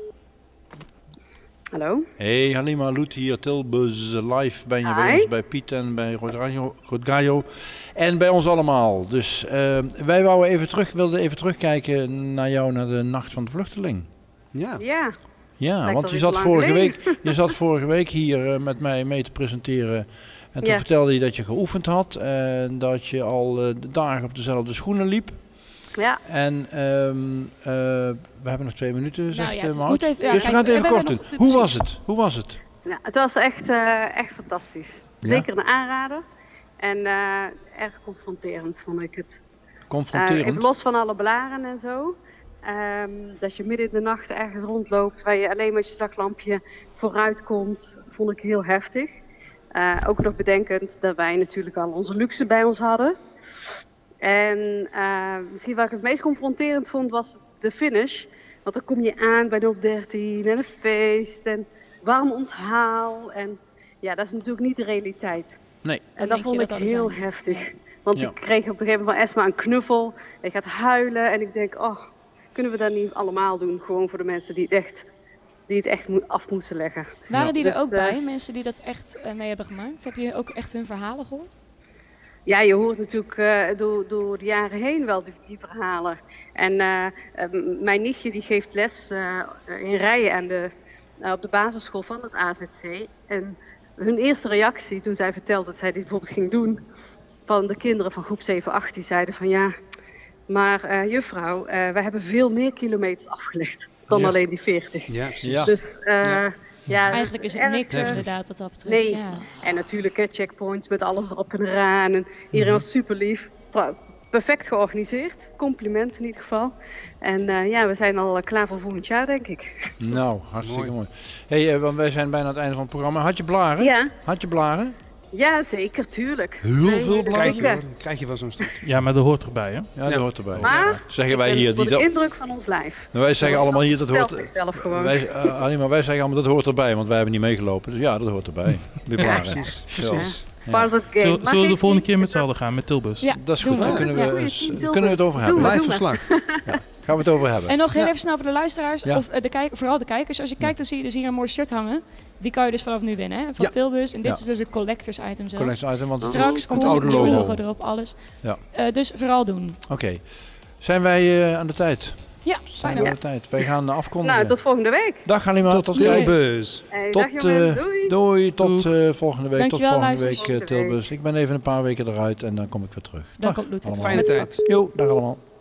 Hallo. Hey Halima, Loet hier, Tilbus live ben je Hi. bij ons, bij Piet en bij Rodrigo en bij ons allemaal. Dus uh, wij wouden even terug, wilden even terugkijken naar jou, naar de Nacht van de Vluchteling. Ja. Ja. Ja, Lijkt want je zat, vorige week, je zat vorige week hier uh, met mij mee te presenteren en toen ja. vertelde je dat je geoefend had en dat je al uh, dagen op dezelfde schoenen liep. Ja. En um, uh, we hebben nog twee minuten, zegt nou, ja, Maud. Even, ja, dus we gaan het even kort doen. Hoe was het? Hoe was het? Ja, het was echt, uh, echt fantastisch. Ja? Zeker een aanrader. En uh, erg confronterend vond ik het. Confronterend? Uh, even los van alle blaren en zo. Um, dat je midden in de nacht ergens rondloopt waar je alleen met je zaklampje vooruit komt, vond ik heel heftig. Uh, ook nog bedenkend dat wij natuurlijk al onze luxe bij ons hadden. En uh, misschien wat ik het meest confronterend vond was de finish. Want dan kom je aan bij nul dertien en een feest en warm onthaal. En ja, dat is natuurlijk niet de realiteit. Nee. En dat vond ik heel heftig. Want ja. ik kreeg op een gegeven moment van Esma een knuffel. Ik gaat huilen en ik denk, oh, kunnen we dat niet allemaal doen? Gewoon voor de mensen die het echt, die het echt af moesten leggen. Waren die ja. er dus, ook bij, uh, mensen die dat echt uh, mee hebben gemaakt? Heb je ook echt hun verhalen gehoord? Ja, je hoort natuurlijk uh, door, door de jaren heen wel die, die verhalen. En uh, uh, mijn nichtje die geeft les uh, in Rijen aan de, uh, op de basisschool van het A Z C. En hun eerste reactie toen zij vertelde dat zij dit bijvoorbeeld ging doen, van de kinderen van groep zeven acht, die zeiden van ja, maar uh, juffrouw, uh, wij hebben veel meer kilometers afgelegd dan ja. alleen die veertig. Ja, precies. Dus uh, ja. Ja, eigenlijk is het erg, niks uh, inderdaad wat dat betreft. Nee, ja. En natuurlijk hè, checkpoints met alles erop en eraan. En iedereen mm-hmm. was super lief. Perfect georganiseerd. Compliment in ieder geval. En uh, ja, we zijn al uh, klaar voor volgend jaar, denk ik. Nou, hartstikke mooi. Hé, hey, uh, wij zijn bijna aan het einde van het programma. Had je blaren? Ja. Had je blaren? Ja, zeker, tuurlijk. Heel nee, veel blaren? Krijg je, krijg je wel zo'n stuk. Ja, maar dat hoort erbij, hè? Ja, dat ja. hoort erbij. Maar, ja. zeggen wij hier... Die de indruk van ons lijf. Nou, wij zeggen allemaal hier, dat hoort... Zelf gewoon. Wij, uh, Anima, wij zeggen allemaal, dat hoort erbij, want wij hebben niet meegelopen. Dus ja, dat hoort erbij. Ja, ja, precies. precies. Ja. Zullen, zullen we de volgende keer met z'n allen gaan, met Tilbus? Ja, dat is goed, daar kunnen, ja, kunnen we het over hebben. Live verslag. Ja. Gaan we het over hebben. En nog heel ja. even snel voor de luisteraars, ja. of uh, de kijk, vooral de kijkers. Als je kijkt, dan zie je dus hier een mooi shirt hangen. Die kan je dus vanaf nu winnen, hè? Van ja. Tilbus. En dit ja. is dus een collectors item zo. Collectors item, want straks oh, komt het oude logo. logo erop, alles. Ja. Uh, dus vooral doen. Oké. Okay. Zijn wij uh, aan de tijd? Ja, Zijn we aan de tijd. Wij gaan afkondigen. Nou, tot volgende week. Dag Halima. Tot, tot Tilbus. Hey, tot, dag jongens. Doei. Doei. Tot uh, volgende week. Dankjewel, tot volgende week uh, Tilbus. Ik ben even een paar weken eruit en dan kom ik weer terug. Dan dag. komt Fijne tijd. Jo, dag allemaal.